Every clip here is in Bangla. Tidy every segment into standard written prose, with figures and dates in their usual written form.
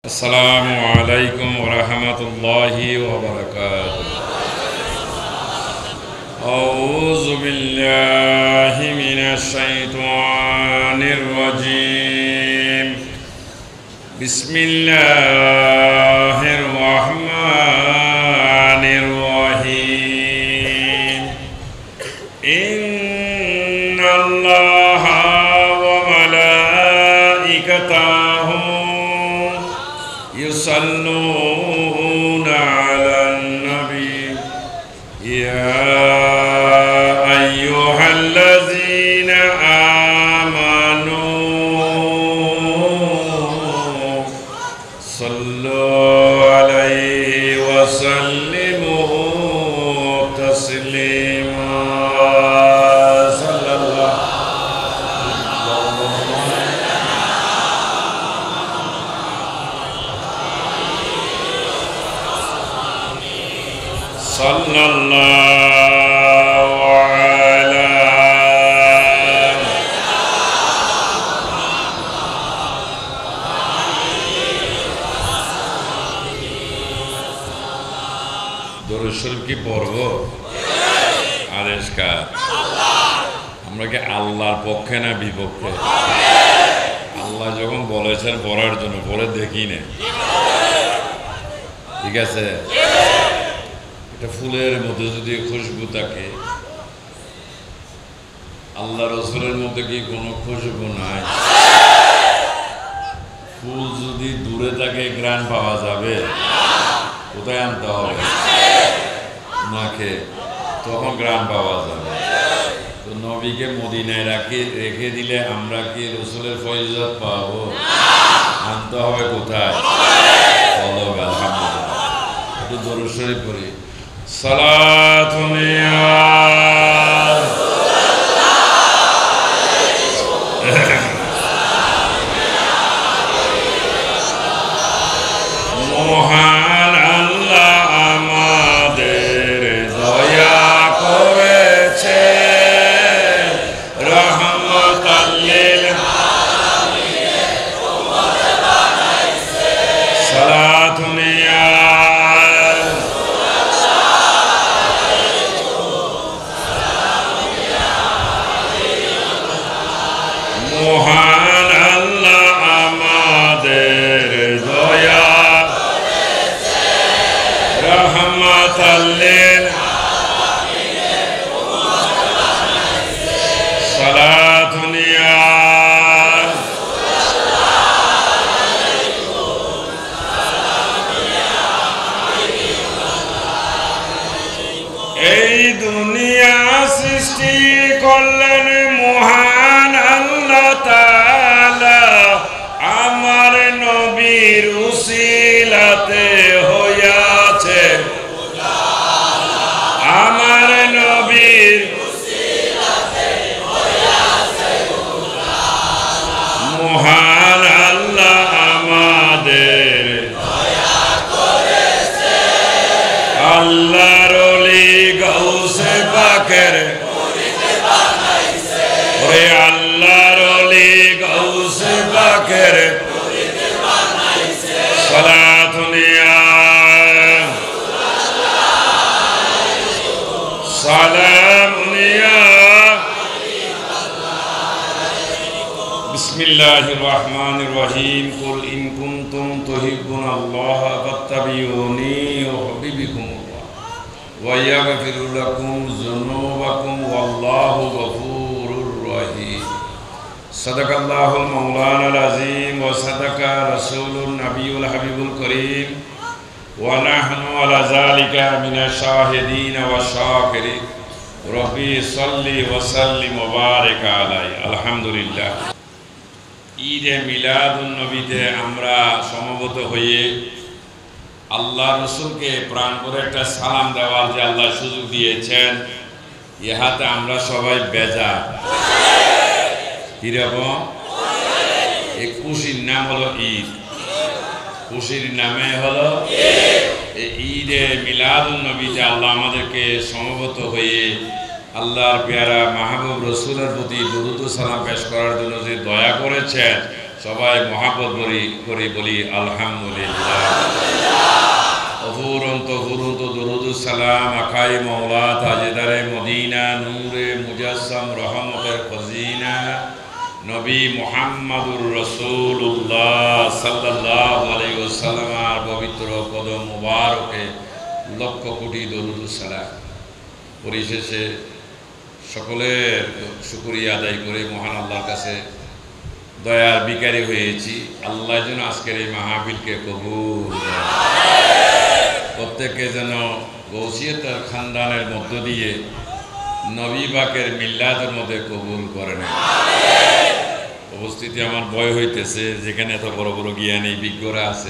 আসসালামু আলাইকুম ওয়া রাহমাতুল্লাহি ওয়া বারাকাতুহু। আউযু বিল্লাহি মিনাশ শাইতানির রাজীম। বিসমিল্লাহির রাহমানির রাহিম। ইন্নাল্লাহা ওয়া মালাইকাতাহু يصلون على النبي يا أيها الذين آمنوا صلوا عليه وسلموا تسليما صلى الله صلى الله على দরুদ শরীফ কি পড়ব? আদেশ কার? আমরা কি আল্লাহর পক্ষে না বিপক্ষে? আল্লাহ যখন বলেছেন পড়ার জন্য পড়ে দেখি না, ঠিক আছে? এটা ফুলের মধ্যে যদি খুশবু থাকে, আল্লাহ রসুলের মধ্যে কি কোনো খুশবু নাই? ফুল যদি দূরে থাকে ঘ্রাণ পাওয়া যাবে? কোথায় আনতে হবে? নাকে, তখন ঘ্রাণ পাওয়া যাবে। তো নবীকে মদিনায় রেখে দিলে আমরা কি রসুলের ফয়জত পাবো? আনতে হবে কোথায়? আলহামদুলিল্লাহ, একটু দরুদ শরীফ পড়ি। সালাতুন ইয়া মহান আল্লাহ আমাদের দয়া করেছে, রহমতাল লিল আলামিন। সালাতুন ইয়া মহান আল্লাহ আমাদের দয়া করেছে, রহমতাল লিল আলামিন। সালাতুন ইয়া এই দুনিয়া সৃষ্টি করলেন মহান আল্লাহ তাআলা, আমার নবীর উসিলাতে হইয়াছে, আমার নবীর উসিলাতে হইয়াছে। মহান আল্লাহ আমাদের দয়া করেছে, আল্লাহর ওলি গাউসে পাকের মুরিদ বানাইছে, ওরে আল্লাহর ওলি গাউসে পাকের মুরিদ বানাইছে। সালাতুন ইয়া সালামুন ইয়া বিসমিল্লাহির রাহমানির রাহিম। কুল ইন কুনতুম তুহিব্বুনাল্লাহ ফাত্তাবিউনি ইউহিব্বুকুমুল্লাহ ওয়া ইয়াগফির লাকুম যুনুবাকুম ওয়াল্লাহু গফুরুর রহিম। সাদাকাল্লাহুল মাওলানাল আযীম ওয়া সাদাকা রাসূলুন নাবিয়ুল হাবিবুল করিম ওয়া নাহনু আলা যালিকা মিনাশ শাহিদিন ওয়া শাকিরিন। রব্বি সাল্লি ওয়া সাল্লিম ওয়া বারিক আলাইহি। আলহামদুলিল্লাহ, ঈদে মিলাদুন নবীতে আমরা সমবেত হয়ে আল্লাহ রসুলকে প্রাণ করে একটা সালাম দেওয়ার যে আল্লাহ সুযোগ দিয়েছেন, ইহাতে আমরা সবাই বেজার। কিরকম? এই খুশির নাম হলো ঈদ, খুশির নামে হলো এই ঈদে মিলাদুন নবীতে আল্লাহ আমাদেরকে সমবেত হয়ে আল্লাহর পেয়ারা মাহবুব রসুলের প্রতি দরুদ ও সালাম পেশ করার জন্য যে দয়া করেছেন, সবাই মহাব্বত করি বলি আলহামদুলিল্লাহ। অফুরন্ত ফুরন্ত দরুদুস সালাম আখাই মওলা তাজেদারে মদিনা নূরে মুজাসসাম রহমতের খজিনা নবী মুহাম্মাদুর রাসূলুল্লাহ সাল্লাল্লাহু আলাইহি ওয়াসাল্লামের পবিত্র কদম মুবারকে লক্ষ কোটি দরুদুস সালাম। পরিশেষে সকলের শুকরিয়া আদায় করে মহান আল্লাহর কাছে দয়ার ভিখারি হয়েছি, আল্লাহ যেন আজকের এই মাহফিলকে কবুল করেন। প্রত্যেকে যেন গৌসিয়তের খানদানের মধ্য দিয়ে নবী পাকের মিল্লাতের মধ্যে কবুল করেন। উপস্থিতি আমার ভয় হইতেছে, যেখানে এত বড় বড় জ্ঞানী বিজ্ঞরা আছে,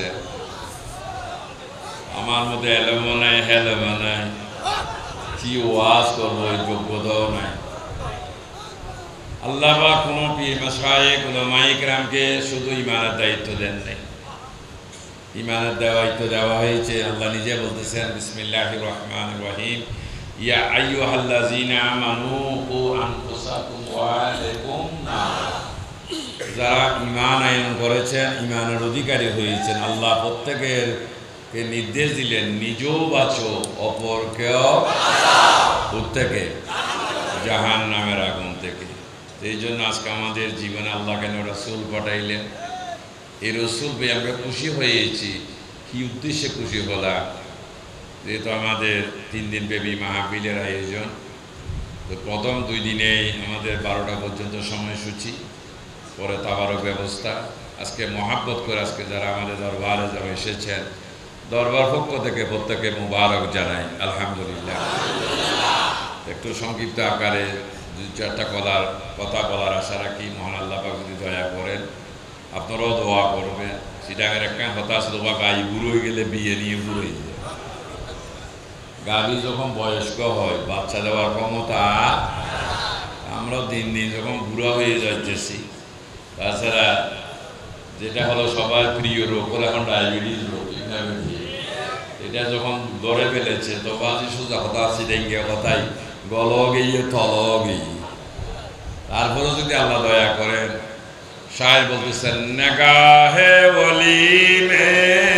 আমার মধ্যে এলেমও নাই হেলেমও নাই, কি ওয়াজ করবো এই যোগ্যতাও নাই। আল্লাহ পাক কোনো পীর মাশায়েখ উলামায়ে কেরামকে শুধু ইমানের দায়িত্ব দেন নাই, ইমানের দায়িত্ব দেওয়া হয়েছে। আল্লাহ নিজে বলতেছেন বিসমিল্লাহির রহমানির রহিম, ইয়া আইয়ুহাল্লাযীনা আমানু কু আনফুসাকুম ওয়া আহলিকুম নার। যারা ঈমান আনয়ন করেছেন, ঈমানের অধিকারী হয়েছেন, আল্লাহ প্রত্যেকেরকে নির্দেশ দিলেন নিজেও বাঁচো অপরকেও প্রত্যেকে জাহান্নামের আগুন থেকে। এই জন্য আজকে আমাদের জীবনে আল্লাহ কেন রাসূল পাঠাইলেন, এই রসুল পেয়ে আমরা খুশি হয়েছি। কি উদ্দেশ্যে খুশি হলাম? যেহেতু আমাদের 3 দিন ব্যাপী মাহফিলের আয়োজন, তো প্রথম 2 দিনেই আমাদের 12টা পর্যন্ত সময়সূচি, পরে তাবারক ব্যবস্থা। আজকে মহাব্বত করে আজকে যারা আমাদের দরবারে যারা এসেছেন, দরবার পক্ষ থেকে প্রত্যেকে মুবারক জানাই আলহামদুলিল্লাহ। একটু সংক্ষিপ্ত আকারে 2-4টা কথা বলার আশা রাখি। মহান আল্লাহ পাক যদি দয়া করেন আপনারাও দোয়া করবেন। সিটাঙের একটা কথা আছে, দোয়া গাই বুড়ো হয়ে গেলে বিয়ে নিয়ে বুড়ো হয়ে যায়। গাভী যখন বয়স্ক হয়, বাচ্চা দেওয়ার ক্ষমতা, আমরা দিন দিন যখন বুড়া হয়ে যাচ্ছি। তাছাড়া যেটা হলো সবার প্রিয় রোগ হলো এখন ডায়াবেটিস রোগ, এটা যখন ধরে ফেলেছে তখন সোজা কথা সিটাঙ্গিয়া কথাই গল গিয়ে তল গিয়ে। তারপরে যদি আল্লাহ দয়া করেন, শায়ের বলতেছেন নগাহে ওলি মে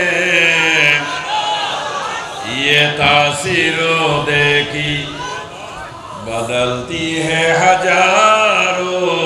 ये तासीरो देखी बदलती है हजारों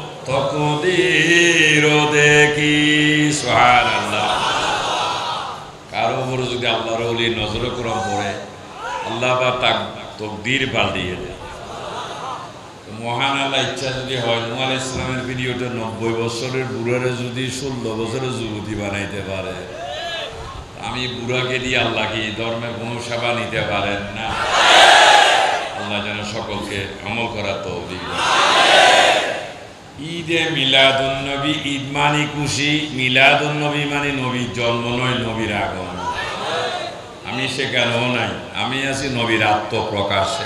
तकदीरो देखी। सुबहानाल्लाह। কারো উপরে যদি আল্লাহর ওলি নজর করম পড়ে, আল্লাহ বা তকদীর পাল্টিয়ে দেয়। মহান আল্লাহ ইচ্ছা যদি হয়, নূহ আলাইহিস সালামের ভিডিওটা 90 বছরের বুড়ারে যদি 16 বছরের যুবতী বানাইতে পারে, আমি বুড়াকে দিয়ে আল্লাহ কি ধর্মের কোনো সেবা নিতে পারেন না? আল্লাহ যেন সকলকে আমল করার তৌফিক দেন। ঈদে মিলাদুন নবী, ঈদ মানে খুশি, মিলাদুন নবী মানে নবীর জন্ম নয়, নবীর আগমন। আমি সেখানেও নাই, আমি আছি নবীর আত্মপ্রকাশে।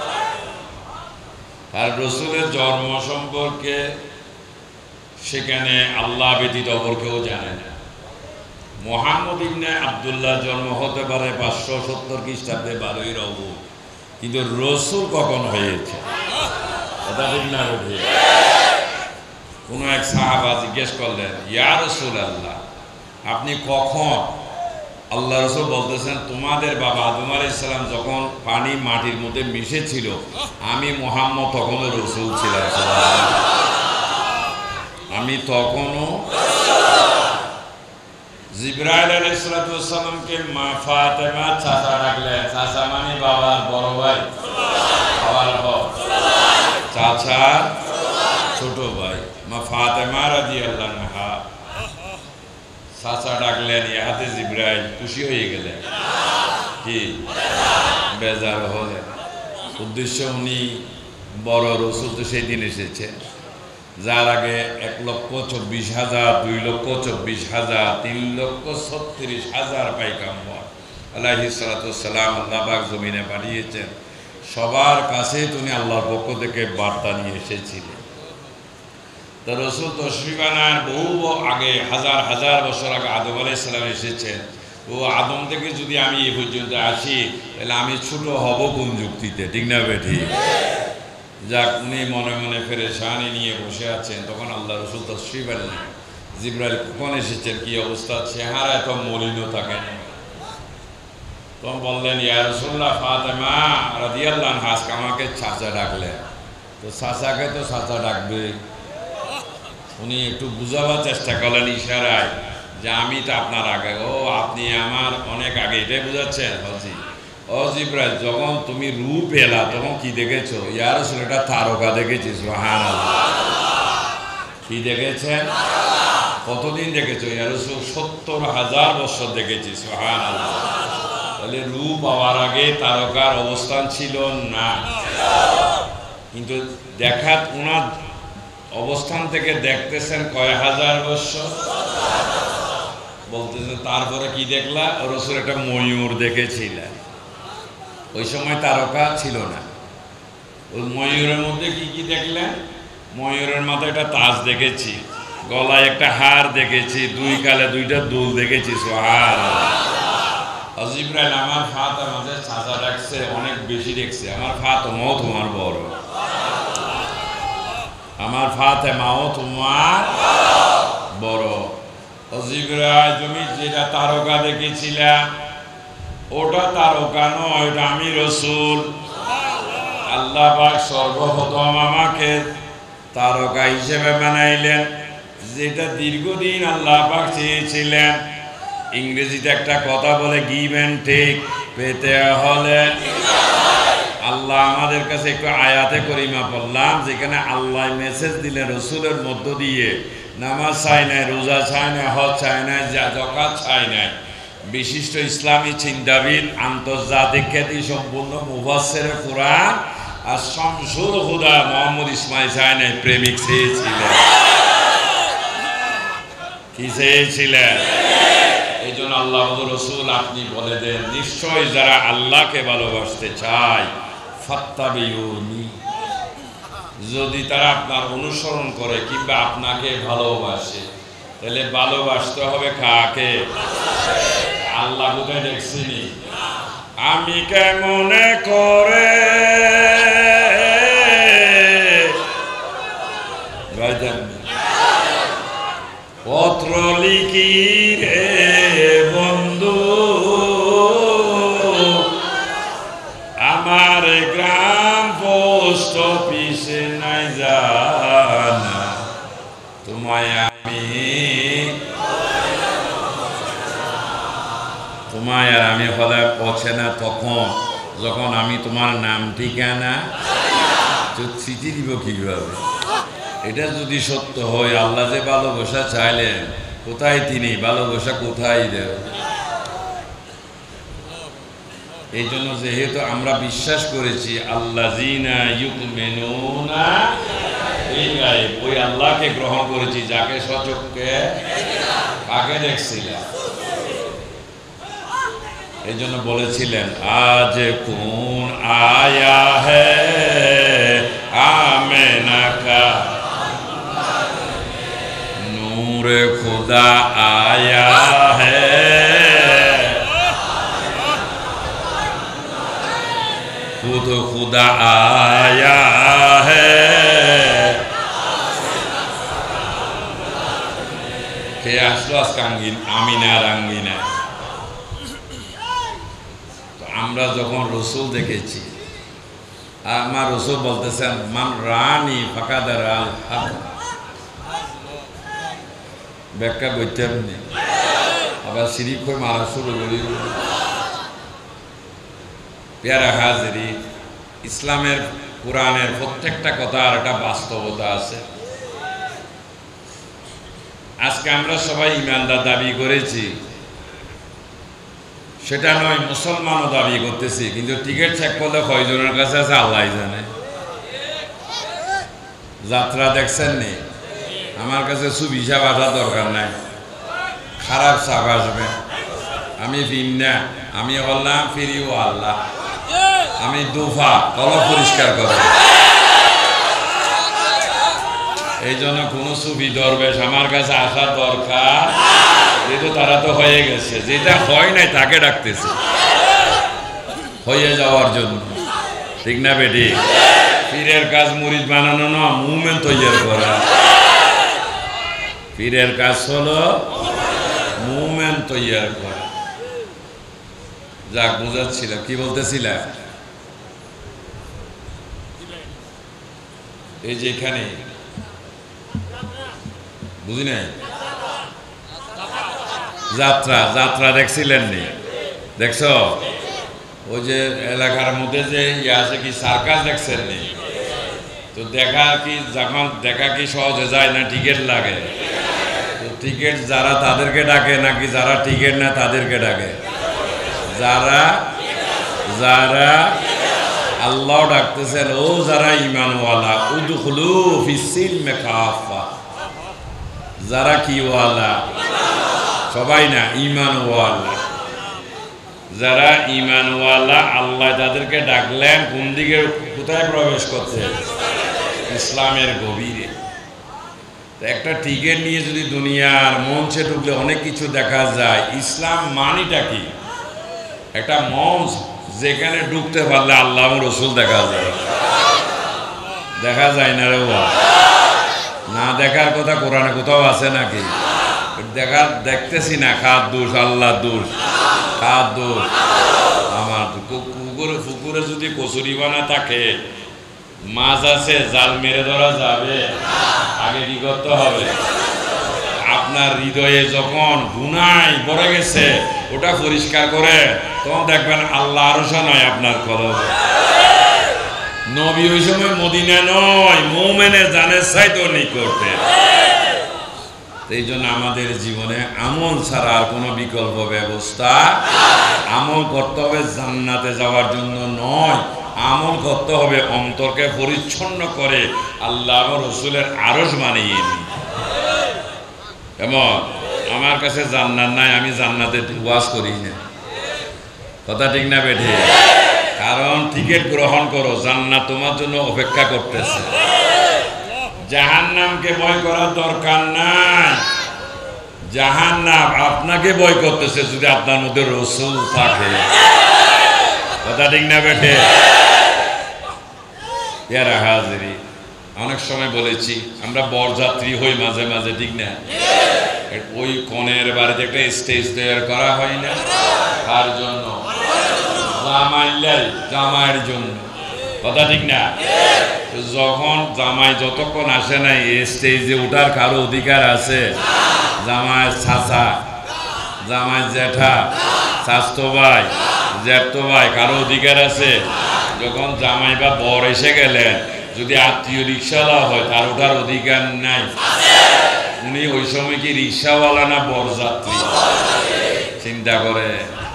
আর রসুলের জন্ম সম্পর্কে সেখানে আল্লাহ ব্যতীত অপর কেউ জানে না। মুহাম্মদ ইবনে আব্দুল্লাহ জন্ম হতে পারে 570 খ্রিস্টাব্দে 12ই রবিউল, কিন্তু রসুল কখন হয়েছে কথা ঠিক না? কোনো এক সাহাবা জিজ্ঞেস করলেন, ইয়া রাসূলুল্লাহ, আপনি কখন? আল্লাহ রসুল বলতেছেন, তোমাদের বাবা আদম আলাইহিস সালাম যখন পানি মাটির মধ্যে মিশেছিল, আমি মুহাম্মদ তখনও রসুল ছিলাম। আমি তখনও। জিবরাইল আলাইহিস সালামকে মা ফাতেমা চাচা ডাকলেন। চাচা মানে বাবার বড় ভাই, বাবার চাচা ছোট ভাই। মা ফাতেমা রাদিয়াল্লাহু আনহা চাচা ডাকলেন, ইহাতে জিবরাইল খুশি হয়ে গেলেন, কি বেজার হলেন। উদ্দেশ্য উনি বড় রসুল তো সেই দিন এসেছে, যার আগে 1,24,000, 2,24,000, 3,36,000 পাইগাম্বর আলাইহিস সালাতু ওয়াস সালাম আল্লাহ পাক জমিনে পাঠিয়েছেন। সবার কাছে তিনি আল্লাহর পক্ষ থেকে বার্তা নিয়ে এসেছিলেন। তো রসুল তশরিফ আনার বহু আগে, হাজার হাজার বছর আগে আদম আলাইহিস সালাম এসেছেন। ও আদম থেকে যদি আমি এই পর্যন্ত আসি, তাহলে আমি ছোট হব কোন যুক্তিতে? ঠিক না বেঠি? যাক, উনি মনে মনে পেরেশানি নিয়ে বসে আছেন। তখন আল্লাহ রসুল তশরিফ আনলেন। জিব্রাইল কখন এসেছেন, কি অবস্থা, চেহারা এত মলিন থাকেন। তখন বললেন, ইয়া রাসূলুল্লাহ, ফাতেমা রাদিয়াল্লাহু আনহা আজকে আমাকে চাচা ডাকলেন। তো চাচাকে তো চাচা ডাকবে। উনি একটু বুঝাবার চেষ্টা করলেন ইশারায় যে আমি তো আপনার আগে। ও, আপনি আমার অনেক আগে, এটাই বুঝাচ্ছেন? হাজি, ও জিব্রাইল, যখন তুমি রূপ এলা তখন কি দেখেছো? ইয়া রাসূল, এটা তারকা দেখেছি। সুবহানাল্লাহ। কি দেখেছেন? কতদিন দেখেছো? ইয়া রাসূল, ৭০,০০০ বছর দেখেছি। সুবহানাল্লাহ। তাহলে রূপ পাওয়ার আগে তারকার অবস্থান ছিল না, কিন্তু দেখাত ওনার অবস্থান থেকে দেখতেছেন কয় হাজার বছর। বলতেছেন তারপরে কি দেখলা? রাসূল একটা ময়ূর দেখেছিলেন। ওই সময় তারকা ছিল না। ওই ময়ূরের মধ্যে কি কি দেখলেন? ময়ূরের মাথায় একটা তাজ দেখেছি, গলায় একটা হার দেখেছি, দুই কালে দুইটা দুল দেখেছি। সুবহানাল্লাহ। জিব্রাইল আমার ফাতেমাকে চাচা ডাকছে, অনেক বেশি দেখছে। আমার ফাতেমাও তোমার বড়, আমার ফাতেমাও তোমার বড়। জিব্রাইল, তুমি যেটা তারকা দেখেছিলা ওটা তারকা নয়, ওটা আমি রাসূল। আল্লাহ পাক সর্বপ্রথম আমাকে তারকা হিসেবে বানাইলেন, যেটা দীর্ঘদিন আল্লাহ পাক চেয়েছিলেন। ইংরেজিতে একটা কথা বলে, গিভ অ্যান্ড টেক। পেতে হলে আল্লাহ আমাদের কাছে একটু আয়াতে করিমা পড়লাম, যেখানে আল্লাহ মেসেজ দিলেন রসুলের মধ্য দিয়ে। নামাজ চাই নাই, রোজা চাই নাই, হজ চাই নাই, যাকাত চাই নাই। বিশিষ্ট ইসলামী চিন্তাবিদ, আন্তর্জাতিক খ্যাতি সম্পূর্ণ মুফাসসির কুরআন আর শামসুল হুদা মোহাম্মদ ইসমাইল চাই নাই, প্রেমিক চেয়েছিলেন। কি চেয়েছিলেন? এই জন্য আল্লাহ রসুল আপনি বলে দেন, নিশ্চয় যারা আল্লাহকে ভালোবাসতে চায় ফাত্তাবিউনি, যদি তারা আপনার অনুসরণ করে কিংবা আপনাকে ভালোবাসে, তাহলে ভালোবাসতে হবে কাকে? আল্লাহ কোথায় দেখছিনি? আমি কেমনে করে পত্র লিখি রে বন্ধু, আমার গ্রাম পোস্ট অফিসে নাই জানা, তোমায় আর আমি হলে পৌঁছে না তখন যখন আমি তোমার নাম ঠিকানা চিঠি দিব কিভাবে? এটা যদি সত্য হয়, আল্লাহ যে ভালোবাসা চাইলেন, কোথায় তিনি ভালোবাসা কোথায় দেব? এই জন্য যেহেতু আমরা বিশ্বাস করেছি আল্লাযীনা ইউমিনুনা বিল গায়ব, ওই আল্লাহকে গ্রহণ করেছি যাকে সচক্ষে কাকে দেখছিলেন। এই জন্য বলেছিলেন, আজ কোন আয়া হে আমেনা কা নূর খুদা আয়া হে, खुद खुदा आया है। কে আসলো আজকে আমিনার আঙ্গিনায়? আমরা যখন রসুল দেখেছি, আমার রসুল বলতেছেন, মান রানি ফাকাদার আল হক, ব্যাখ্যা করতে আপনি আবার শিরিক করে মারা শুরু করি। পেয়ারা হাজিরি, ইসলামের কোরআনের প্রত্যেকটা কথার একটা বাস্তবতা আছে। আজকে আমরা সবাই ইমানদার দাবি করেছি, সেটা নয়, মুসলমানও দাবি করতেছি, কিন্তু টিকিট চেক করলে কয়জনের কাছে আছে আল্লাহ জানে। যাত্রা দেখছেন নি? আমার কাছে সুবিধা বাধা দরকার নাই, খারাপ চাপ আসবে, আমি ফিরনা, আমি বললাম ফিরিও আল্লাহ, আমি দুফা কলম পরিষ্কার করে। এই জন্য কোন সুফি দরবেশ আমার কাছে আসার দরকার, যেহেতু তারা তো হয়ে গেছে, যেটা হয় নাই তাকে ডাকতেছে হয়ে যাওয়ার জন্য, ঠিক না বেটি? পীরের কাজ মুরিদ বানানো না, মুভমেন্ট তৈরি করা। পীরের কাজ হলো মুমিন তৈয়ার করা। যাক, বুঝাচ্ছিলাম, কি বলতেছিলাম? এই যে এখানে বুঝি নাই, যাত্রা যাত্রা দেখছিলেন নি? দেখছো? ওই যে এলাকার মধ্যে যে আছে কি সার্কাস দেখছেন নি? তো দেখা কি যখন দেখা কি সহজে যায় না টিকিট লাগে? তো টিকিট যারা তাদেরকে ডাকে নাকি যারা টিকিট না তাদেরকে ডাকে? যারা যারা আল্লাহ ডাকতেছেন, ও যারা ঈমানওয়ালা উদখুলু ফিস-সিলমি কাফা। যারা কি ওয়ালা? সবাই না, ঈমানওয়ালা। যারা ঈমানওয়ালা আল্লাহ তাদেরকে ডাকলেন কোন দিকে, কোথায় প্রবেশ করতে? ইসলামের গভীরে। একটা টিকিট নিয়ে যদি দুনিয়ার মঞ্চে ঢুকলে অনেক কিছু দেখা যায়। ইসলাম মানিটা কি? একটা মঞ্চ যেখানে ঢুকতে পারলে আল্লাহ রসুল দেখা যায়। দেখা যায় না রে বাবা? না দেখার কথা কোরআনে কোথাও আছে নাকি? দেখতেছি না। কার দোষ? আল্লাহ দোষ? কার দোষ? আমার। পুকুরে যদি কচুরি বানা থাকে, মাছ আছে, জাল মেরে ধরা যাবে, আগে কি করতে হবে? আপনার হৃদয়ে যখন গুনায় ভরে গেছে ওটা পরিষ্কার করে, তখন দেখবেন আল্লাহ আরশে নয় আপনার কলব। নবী ওই সময় মদিনা নয়, মুমিনের জানের চাইতে নিকটে। এই জন্য আমাদের জীবনে আমল ছাড়া আর কোনো বিকল্প ব্যবস্থা। আমল করতে হবে জান্নাতে যাওয়ার জন্য নয়, আমল করতে হবে অন্তরকে পরিচ্ছন্ন করে আল্লাহ রসুলের আরশ বানিয়ে নি। এমন আমার কাছে জান্নাত নাই, আমি জান্নাতে ওয়াজ করি না। কথা ঠিক না বেঠে? কারণ টিকিট গ্রহণ করো, জান্নাত তোমার জন্য অপেক্ষা করতেছে। জাহান্নামকে ভয় করার দরকার নাই, জাহান্নাম আপনাকে ভয় করতেছে যদি আপনার মধ্যে রসুল থাকে। কথা ঠিক না বেঠে? ইয়ারা হাজিরি, অনেক সময় বলেছি আমরা বরযাত্রী হই মাঝে মাঝে, ঠিক না? ওই কনের বাড়িতে একটা স্টেজ তৈরি করা হয় না? কার জন্য? জামাইয়ের জন্য। কথা ঠিক না? যখন জামাই যতক্ষণ আসে নাই স্টেজে ওঠার কারো অধিকার আছে? জামাইয়ের চাচা, জামাইয়ের জ্যাঠা, চাচতো ভাই, জ্যাঠতো ভাই, কারো অধিকার আছে? যখন জামাই বা বর এসে গেলেন, যদি আত্মীয় রিক্সাওয়ালা হয় তার ওঠার অধিকার নাই? উনি ওই সময় কি রিক্সাওয়ালা না বরযাত্রী? চিন্তা করে।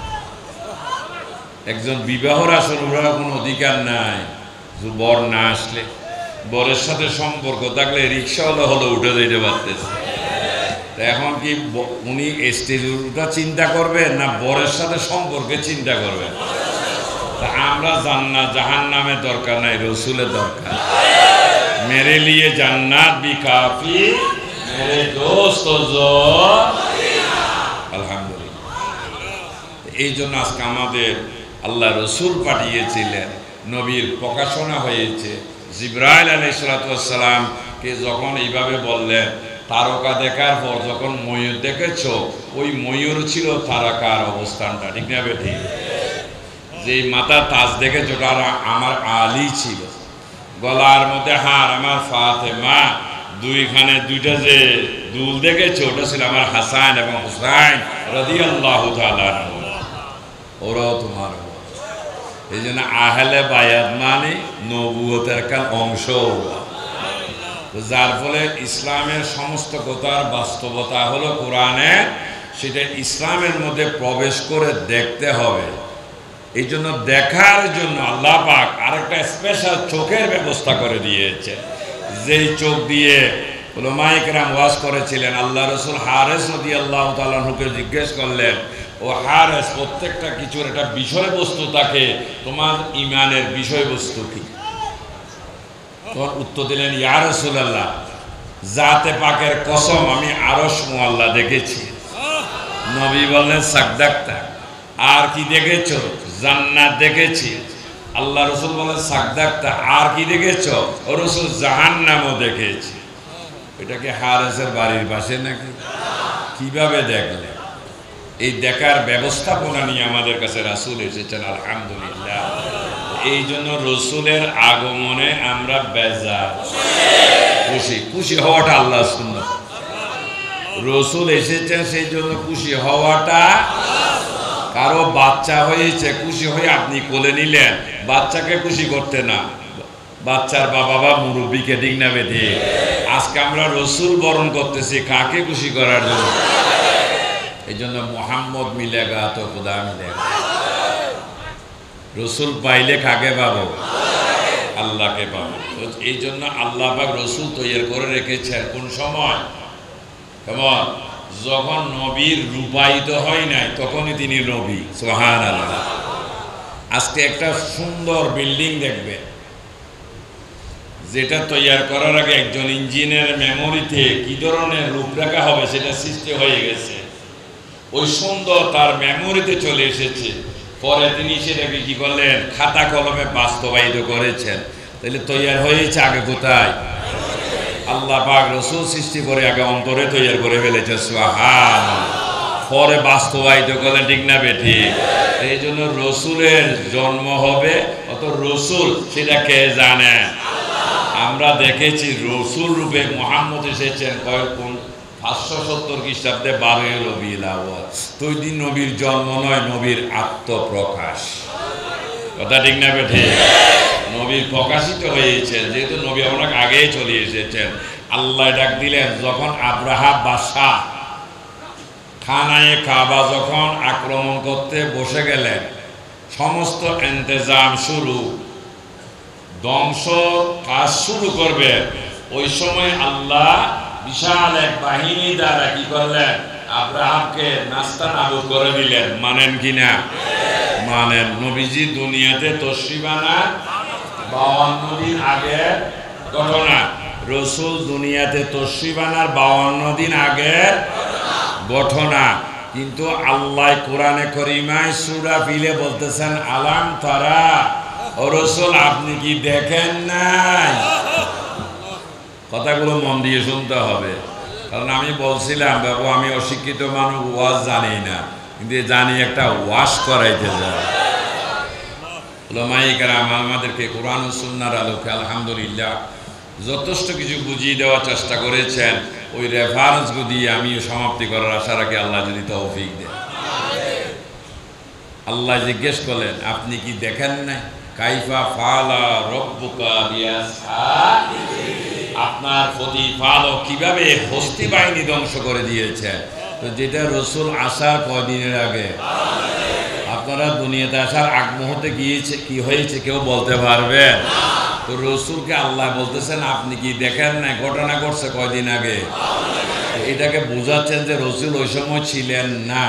একজন বিবাহর আসর ওঠার কোনো অধিকার নাই বর না আসলে। বরের সাথে সম্পর্ক থাকলে রিক্সাওয়ালা হলো উঠে যেতে পারতেছে। এখন কি উনি স্টেজ ওঠা চিন্তা করবেন না বরের সাথে সম্পর্কে চিন্তা করবেন? আমরা জান্নাত জাহান্নামের দরকার নাই, রসুলের দরকার। মেরে লিয়ে জান্নাত ভি কাফি, মেরে দোস্ত আলহামদুলিল্লাহ। এই জন্য আজকে আমাদের আল্লাহ রসুল পাঠিয়েছিলেন, নবীর প্রকাশনা হয়েছে। জিবরাইল আলাইহিস সালামকে যখন এইভাবে বললেন, তারকা দেখার পর যখন ময়ূর দেখেছ, ওই ময়ূর ছিল তারকার অবস্থানটা, ঠিক না বেঠি? যে মাথা তাজ দেখেছ ওটা আমার আলী ছিল, গলার মধ্যে হার আমার ফাতেমা, দুইখানে দুইটা যে দুল দেখেছো ওটা ছিল আমার হাসান এবং হুসাইন রাদিয়াল্লাহু তাআলা আনহু। ওরাও তোমার। এই জন্য আহলে বায়াত মানে নবুয়তের একটা অংশ, যার ফলে ইসলামের সমস্ত কথার বাস্তবতা হলো কোরআনে, সেটা ইসলামের মধ্যে প্রবেশ করে দেখতে হবে। এই জন্য দেখার জন্য আল্লাহ পাক আরেকটা স্পেশাল চোখের ব্যবস্থা করে দিয়েছে, যেই চোখ দিয়ে উলামায়ে কেরাম ওয়াজ করেছিলেন। আল্লাহ রসুল হারেস রাদিয়াল্লাহু তাআলা আনহুকে জিজ্ঞেস করলেন, ও হারেস, প্রত্যেকটা কিছুর একটা বিষয়বস্তু থাকে, তোমার ইমানের বিষয়বস্তু কি? তখন উত্তর দিলেন, ইয়া রাসূলুল্লাহ, জাতে পাকের কসম আমি আরশ মুআল্লা দেখেছি। নবী বললেন, সাকদাক্তা। আর কি দেখেছো? জান্নাত দেখেছি। আল্লাহ রসুল বলেন, সাকদাক্তা। আর কি দেখেছো? ও রসুল, জাহান্নামও দেখেছি। এটা কি হারেসের বাড়ির পাশে নাকি? কিভাবে দেখলেন? এই দেখার ব্যবস্থাপনা নিয়ে আমাদের কাছে রাসূল এসেছেন, আলহামদুলিল্লাহ। এই জন্য রসুলের আগমনে আমরা বেজার, খুশি। খুশি হওয়াটা আল্লাহ সুন্নাত। রসুল এসেছেন সেই জন্য খুশি হওয়াটা। কারো বাচ্চা হয়েছে, খুশি হয়ে আপনি কোলে নিলেন, বাচ্চাকে খুশি করতে না, বাচ্চার বাবা বা মুরব্বীকে, ঠিক না বেঠি? আজকে আমরা রসুল বরণ করতেছি কাকে খুশি করার জন্য? এই জন্য মোহাম্মদ মিলেগা তো খুদা মিলেগা। রসুল পাইলে কাকে পাবো? আল্লাহকে পাবো। এই জন্য আল্লাহ পাক রসুল তৈরি করে রেখেছেন কোন সময়? কেমন? যখন নবীর রূপায়িত হয় নাই তখনই তিনি নবী। সুবহানাল্লাহ। আজকে একটা সুন্দর বিল্ডিং দেখবে, যেটা তৈরি করার আগে একজন ইঞ্জিনিয়ার মেমোরিতে কি ধরনের রূপরেখা হবে সেটা সৃষ্টি হয়ে গেছে। ওই সুন্দর তার মেমোরিতে চলে এসেছে, পরে তিনি সেটাকে কি করলেন? খাতা কলমে বাস্তবায়িত করেছেন। তাহলে তৈরি হয়েছে আগে কোথায়? আল্লাহ পাক রসুল সৃষ্টি করে আগে অন্তরে তৈরি করে ফেলেছে, সুবহানাল্লাহ। পরে বাস্তবায়িত করলেন, ঠিক না বেঠি? এই জন্য রসুলের জন্ম হবে, অত রসুল সেটা কে জানে? আমরা দেখেছি রসুল রূপে মুহাম্মদ এসেছেন কোন 570 খ্রিস্টাব্দে 12 রবিউল আউয়াল। তো ওই দিন নবীর জন্ম নয়, নবীর আত্মপ্রকাশ। কথা ঠিক না বেঠি? নবীর প্রকাশিত হয়েছেন, যেহেতু নবী অনেক আগেই চলে এসেছেন। আল্লাহ ডাক দিলেন যখন আব্রাহা বাদশাহ খানায়ে কাবা যখন আক্রমণ করতে বসে গেলেন, সমস্ত ইন্তজাম শুরু, ধ্বংস কাজ শুরু করবে, ওই সময় আল্লাহ বিশাল এক বাহিনী দ্বারা কি করলেন? আব্রাহামকে নাস্তা নাবুদ করে দিলেন। মানেন কিনা? মানেন। নবীজি দুনিয়াতে তশরিফ আনার 52 দিন আগের ঘটনা। রসুল দুনিয়াতে তশরিফ আনার 52 দিন আগের ঘটনা। কিন্তু আল্লাহ কোরআনে করিমায় সূরা ফিলে বলতেছেন, আলাম তারা, ও রসুল আপনি কি দেখেন নাই? কথাগুলো মন দিয়ে শুনতে হবে। কারণ আমি বলছিলাম বাবু আমি অশিক্ষিত মানুষ, ওয়াজ জানি না, কিন্তু জানি একটা ওয়াশ করাইতে যায়। উলামায়ে কেরাম আমাদেরকে কোরআন ও সুন্নাহর আলোকে আলহামদুলিল্লাহ যথেষ্ট কিছু বুঝিয়ে দেওয়ার চেষ্টা করেছেন। ওই রেফারেন্সগুলো দিয়ে আমি সমাপ্তি করার আশা রাখি, আল্লাহ যদি তৌফিক দেন। আল্লাহ জিজ্ঞেস করলেন আপনি কি দেখেন নাই? কাইফা ফালা রব্বুকা বিআসহাবিল, আপনার প্রতিপালক কিভাবে হস্তি বাহিনী ধ্বংস করে দিয়েছে। তো যেটা রসুল আসার কয়দিনের আগে, আপনারা দুনিয়াতে আসার আগ মুহূর্তে গিয়েছে কি হয়েছে কেউ বলতে পারবে? তো রসুলকে আল্লাহ বলতেছেন আপনি কি দেখেন না? ঘটনা ঘটছে কয়দিন আগে। এটাকে বোঝাচ্ছেন যে রসুল ওই সময় ছিলেন না।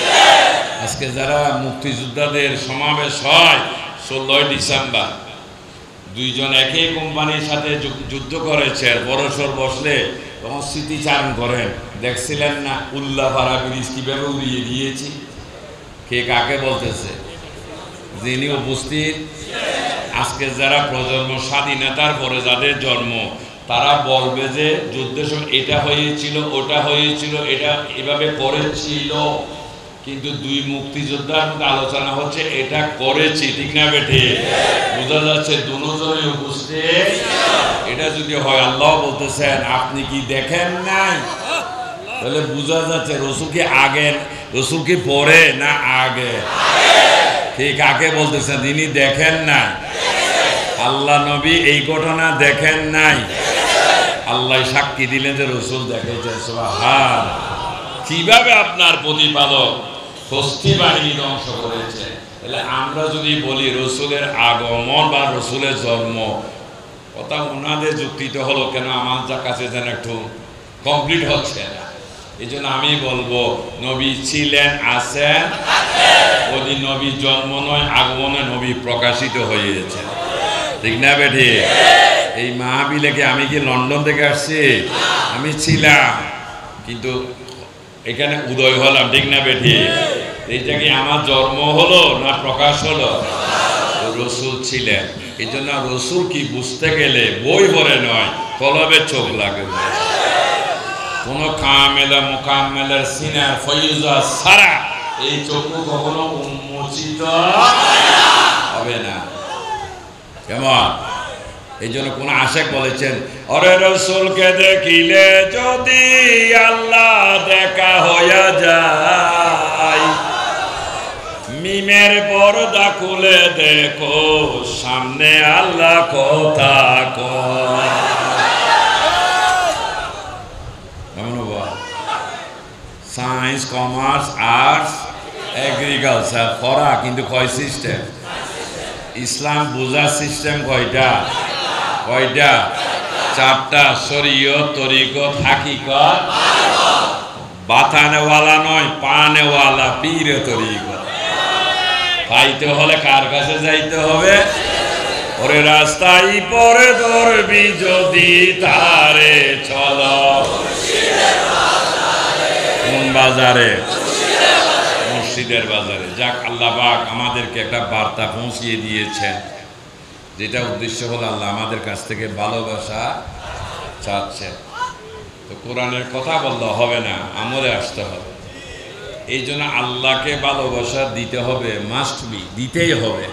আজকে যারা মুক্তিযোদ্ধাদের সমাবেশ হয় 16 ডিসেম্বর, দুইজন একই কোম্পানির সাথে যুদ্ধ করেছেন, বড়সড় বসলে তখন স্মৃতিচারণ করেন। দেখছিলেন না উল্লাপাড়া ব্রিজ কিভাবে উড়িয়ে দিয়েছি? কে কাকে বলতেছে? যিনি উপস্থিত। আজকে যারা প্রজন্ম স্বাধীনতার পরে যাদের জন্ম, তারা বলবে যে যুদ্ধের সময় এটা হয়েছিল, ওটা হয়েছিল, এটা এভাবে করেছিল। কিন্তু দুই মুক্তিযোদ্ধার মধ্যে আলোচনা হচ্ছে এটা করেছি, ঠিক না বেঠে? বোঝা যাচ্ছে দুজনেই উপস্থিত। এটা যদি হয়, আল্লাহ বলতেছেন আপনি কি দেখেন নাই? তাহলে বোঝা যাচ্ছে রসুল কি আগে, রসুল কি পরে না আগে? ঠিক কাকে বলতেছেন? যিনি দেখেন না। আল্লাহ নবী এই ঘটনা দেখেন নাই, আল্লাহ সাক্ষী দিলেন যে রসুল দেখেছেন। সুবহান। কিভাবে আপনার প্রতিপালক হস্তি বাহিনী ধ্বংস করেছে। তাহলে আমরা যদি বলি রসুলের আগমন বা রসুলের জন্ম, কথা ওনাদের যুক্তিতে হলো কেন আমার কাছে যেন একটু কমপ্লিট হচ্ছে না। এই জন্য আমি বলবো নবী ছিলেন, আছেন। ওই নবীর জন্ম নয়, আগমনে নবী প্রকাশিত হয়েছে, ঠিক না বেঠি? এই মাহফিলে কি আমি কি লন্ডন থেকে আসছি? আমি ছিলাম, কিন্তু এখানে উদয় হলাম, ঠিক না বেঠি? এইটা কি আমার জন্ম হলো না প্রকাশ হলো? রসুল ছিলেন। এই জন্য রসুল কি বুঝতে গেলে বই ভরে নয়, কলবে চোখ লাগে। কোন কামেলা মুকাম্মেলের সিনার ফয়জা সারা এই চক্ষু কখনো উন্মোচিত হবে না। কেমন? এই জন্য কোন আশেক বলেছেন, অরে রসুলকে দেখিলে যদি আল্লাহ দেখা হইয়া যায়, মিমের পর্দা খুলে দেখো সামনে আল্লাহ কথা কয়। সায়েন্স, কমার্স, আর্টস, এগ্রিকালচার পড়া, কিন্তু কয় সিস্টেম? ইসলাম বোঝার সিস্টেম কয়টা? কয়টা? চারটা। শরীয়ত, তরিকত, হাকিকত। বাতানেওয়ালা নয়, পানেওয়ালা, পীর তরিকত। পাইতে হলে কার কাছে যাইতে হবে? ওরে রাস্তায় পরে ধরবি যদি তারে চলো কোন বাজারে? মসজিদের বাজারে। যাক, আল্লাহ পাক আমাদেরকে একটা বার্তা পৌঁছিয়ে দিয়েছেন, যেটা উদ্দেশ্য হলো আল্লাহ আমাদের কাছ থেকে ভালোবাসা চাচ্ছেন। তো কোরআনের কথা বললে হবে না, আমলে আসতে হবে। এই জন্য আল্লাহকে ভালোবাসা দিতে হবে, মাস্ট বি, দিতেই হবে।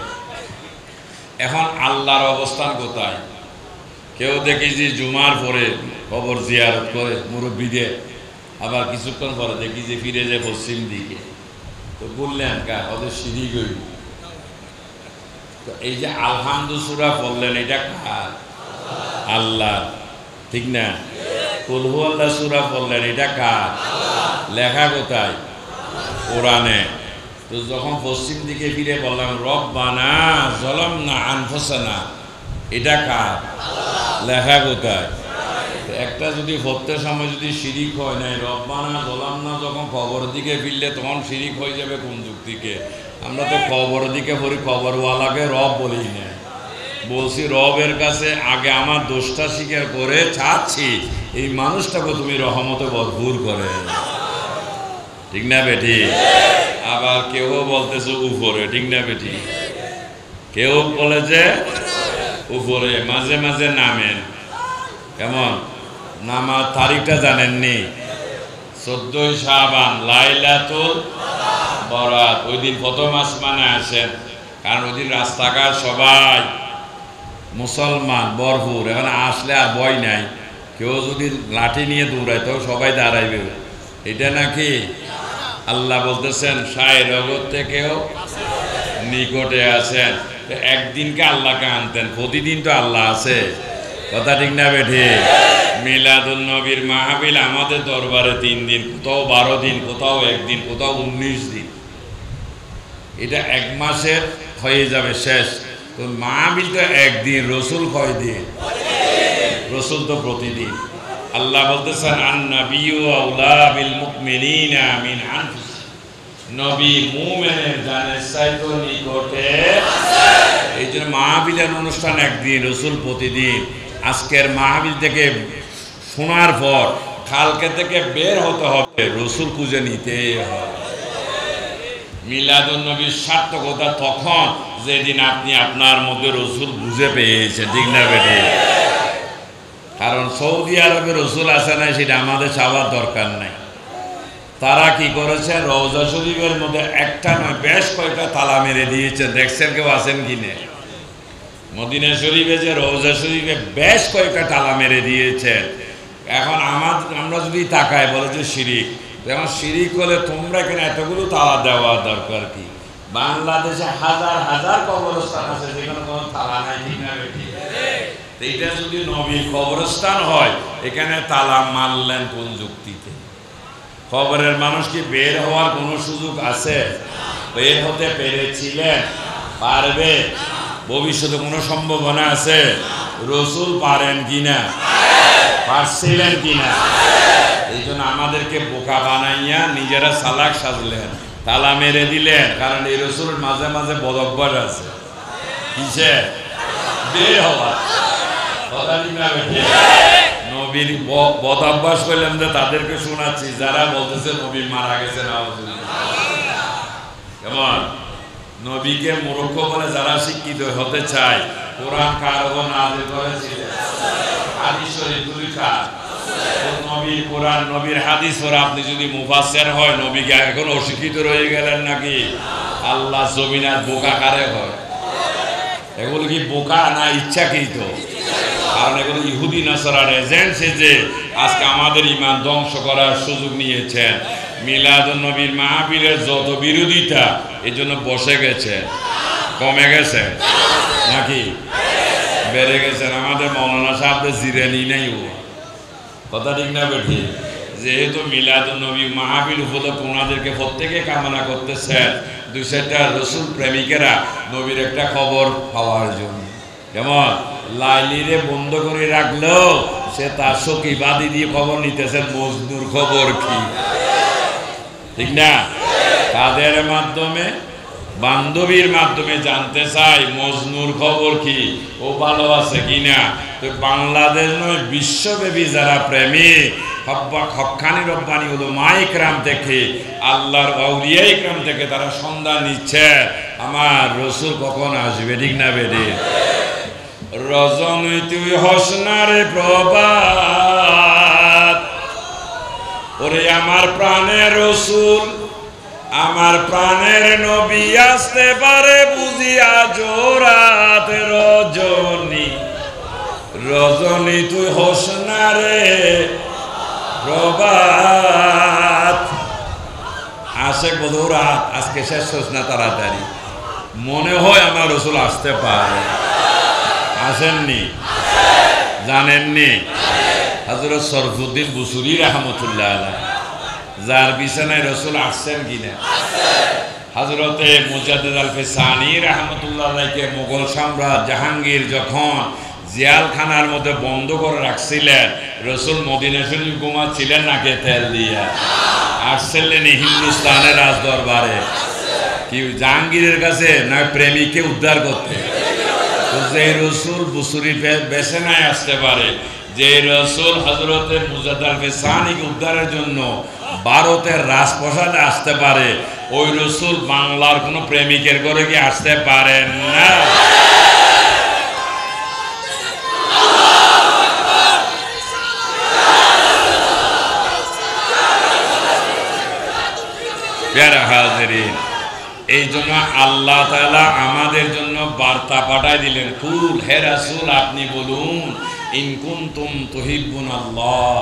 এখন আল্লাহর অবস্থান কোথায়? কেউ দেখি যে জুমার পরে কবর জিয়ারত করে মুরব্বীদের, আবার কিছুক্ষণ পরে দেখি যে ফিরে যায় পশ্চিম দিকে। তো বললেন কার? ওদের সিঁড়ি গই। তো এই যে আলহামদু সূরা বললেন, এটা কার? আল্লাহ, ঠিক না? কুল হু আল্লাহ সূরা বললেন, এটা কার? লেখা কোথায়? কোরআনে। তো যখন পশ্চিম দিকে ফিরে বললাম রব্বানা যালামনা আনফুসানা, এটা কার? লেখা কোথায়? একটা যদি পড়তে সময় যদি শিরিক হয় নাই, রব্বানা যালামনা যখন কবর দিকে ফিরলে তখন শিরিক হয়ে যাবে কোন যুগ থেকে? আমরা তো কবর দিকে পড়ি, কবরওয়ালাকে রব বলি না, বলছি রবের কাছে আগে আমার দোষটা স্বীকার করে চাচ্ছি এই মানুষটাকে তুমি রহমতে ভরপুর করে, ঠিক না বেটি? আবার কেউ বলতেছে উপরে, ঠিক না বেটি? কেউ বলেছে উপরে, মাঝে মাঝে নামেন। কেমন? নামার তারিখটা জানেননি? 14 শাবান, লাইলাতুল বরাত। ওই দিন প্রথম আসমানে আসেন, কারণ ওই দিন রাস্তাঘাট সবাই মুসলমান ভরপুর। এখন আসলে আর ভয় নাই, কেউ যদি লাঠি নিয়ে দৌড়ায় তো সবাই দাঁড়াইবে। এটা নাকি আল্লাহ বলতেছেন শায়ের জগৎ থেকেও নিকটে আছেন। একদিনকে আল্লাহকে আনতেন, প্রতিদিন তো আল্লাহ আছে, কথা ঠিক না বেঠি? মিলাদুল নবীর মাহফিল আমাদের দরবারে 3 দিন, কোথাও 12 দিন, কোথাও 1 দিন, কোথাও 19 দিন। এটা 1 মাসের হয়ে যাবে শেষ। তো মাহফিল তো 1 দিন, রসুল কয় দিন? রসুল তো প্রতিদিন। আল্লাহ বলতেছেন আন-নাবিয়্যু আওলা বিল মুমিনিনা মিন আনফুসিহিম, নবী মুমিনের জানের চাইতে নিকটে আছে। এই জন্য মাহফিলের অনুষ্ঠান 1 দিন, রসুল প্রতিদিন। আজকের মাহফিল থেকে শোনার পর কালকে থেকে বের হতে হবে, রসুল খুঁজে নিতে হবে। মিলাদুন নবীর সার্থকতা তখন যেদিন আপনি আপনার মধ্যে রসুল বুঝে পেয়েছেন, ঠিক না বেটি? কারণ সৌদি আরবে রসুল আসে নাই সেটা আমাদের চাওয়ার দরকার নাই। তারা কি করেছে? রওজা শরীফের মধ্যে একটা নয় বেশ কয়েকটা তালা মেরে দিয়েছে। দেখছেন কেউ আছেন কিনে? মদিনা শরীফে যে রওজা শরীফে বেশ কয়েকটা তালা মেরে দিয়েছেন। এখন আমরা যদি তাকাই বলে যে শিরিক, এখন শিরিক হলে তোমরা এখানে এতগুলো তালা দেওয়ার দরকার কি? বাংলাদেশে হাজার হাজার কবরস্থান আছে যেখানে কোনো তালা নাই, ঠিক না বেটি? এইটা যদি নবীর কবরস্থান হয়, এখানে তালা মারলেন কোন যুক্তিতে? কবরের মানুষ কি বের হওয়ার কোনো সুযোগ আছে? বের হতে পেরেছিলেন? পারবে? ভবিষ্যতে কোনো সম্ভাবনা আছে? রসুল পারেন কিনা? পারছিলেন কিনা? এই জন্য আমাদেরকে বোকা বানাইয়া নিজেরা চালাক সাজলেন, তালা মেরে দিলেন। কারণ এই রসুলের মাঝে মাঝে বদঅভ্যাস আছে, কিসে? বের হওয়া। নবীর বদঅভ্যাস করলেন যে তাদেরকে শোনাচ্ছি যারা বলতেছে নবী মারা গেছে না। কেমন? নবীকে মূর্খ বলে যারা শিক্ষিত হতে চায়, কোরআন কার ওপর নাযিল করেছিলেন? হাদিস শরীফ কার? নবীর কোরআন নবীর হাদিস পড়ে আপনি যদি মুফাসসির হয় নবীকে এখন অশিক্ষিত রয়ে গেলেন নাকি? আল্লাহ জমিনার বোকা কারে হয়? এগুলো কি বোকা না ইচ্ছাকৃত? কারণ এগুলো ইহুদি নাসারার এজেন্ট সেজে আজকে আমাদের ঈমান ধ্বংস করার সুযোগ নিয়েছেন। মিলাদুন নবীর মাহফিলের যত বিরোধিতা এই জন্য বসে গেছে, কমে গেছে নাকি বেড়ে গেছেন? আমাদের মৌলানা সাহেবদের জিরানি নেই, কথা ঠিক না বেঠি? যেহেতু মিলাদুন নবী মাহফিল উপলক্ষে ওনাদেরকে প্রত্যেকে কামনা করতেছেন দুই চারটা রসুল প্রেমিকেরা নবীর একটা খবর পাওয়ার জন্য। যেমন লাইলিরে বন্ধ করে রাখলো, সে তার সখী বাদী দিয়ে খবর নিতেছেন মজনুর খবর কি, ঠিক না? তাদের মাধ্যমে বান্ধবীর মাধ্যমে জানতে চাই মজনুর খবর কি, ও ভালো আছে কিনা। তো বাংলাদেশ নয় বিশ্বব্যাপী যারা প্রেমিক হক্কানি রব্বানি উলামা ইকরাম থেকে আল্লাহর আউলিয়া ইকরাম থেকে তারা সন্ধান নিচ্ছে আমার রসুল কখন আসবে, ঠিক না বেডি? রজনী তুই হসনারে প্রভাত, ওরে আমার প্রাণের রসুল আমার প্রাণের নবী আসতে পারে বুঝিয়া জোরাত। রজনী রজনী তুই হোসনারে প্রভাত, আসে বধু রাত, আজকে শেষ হোস না তাড়াতাড়ি, মনে হয় আমার রসুল আসতে পারে। আসেননি? জানেননি? হযরত শরফুদ্দীন বুসুরি রাহমাতুল্লাহ আলাইহি যার বিছানায় রসুল আসছেন কিনা? হযরতে মুজাদ্দিদ আল ফিসানি রাহমাতুল্লাহ আলাইহিকে মোগল সম্রাট জাহাঙ্গীর যখন জিয়ালখানার মধ্যে বন্ধ করে রাখছিলেন, রসুল মদিনা শরীফ ঘুমাচ্ছিলেন নাকে তেল দিয়ে, আসছিলেন হিন্দুস্তানের রাজ দরবারে কি জাহাঙ্গীরের কাছে না প্রেমিককে উদ্ধার করতে? যে রসুল বুসুরি বেছে নাই আসতে পারে, যে রসুল হযরতে মুজাদ্দিদ আল ফিসানিকে উদ্ধারের জন্য ভারতের রাজপ্রাসাদে আসতে পারে, ওই রসুল বাংলার কোনো প্রেমিকের ঘরে কি আসতে পারেন না? প্যারা হাজিরিন, এই জন্য আল্লাহ তাআলা আমাদের জন্য বার্তা পাঠায় দিলেন, কুল হে রাসূল আপনি বলুন ইন কুনতুম তুহিব্বুনাল্লাহ,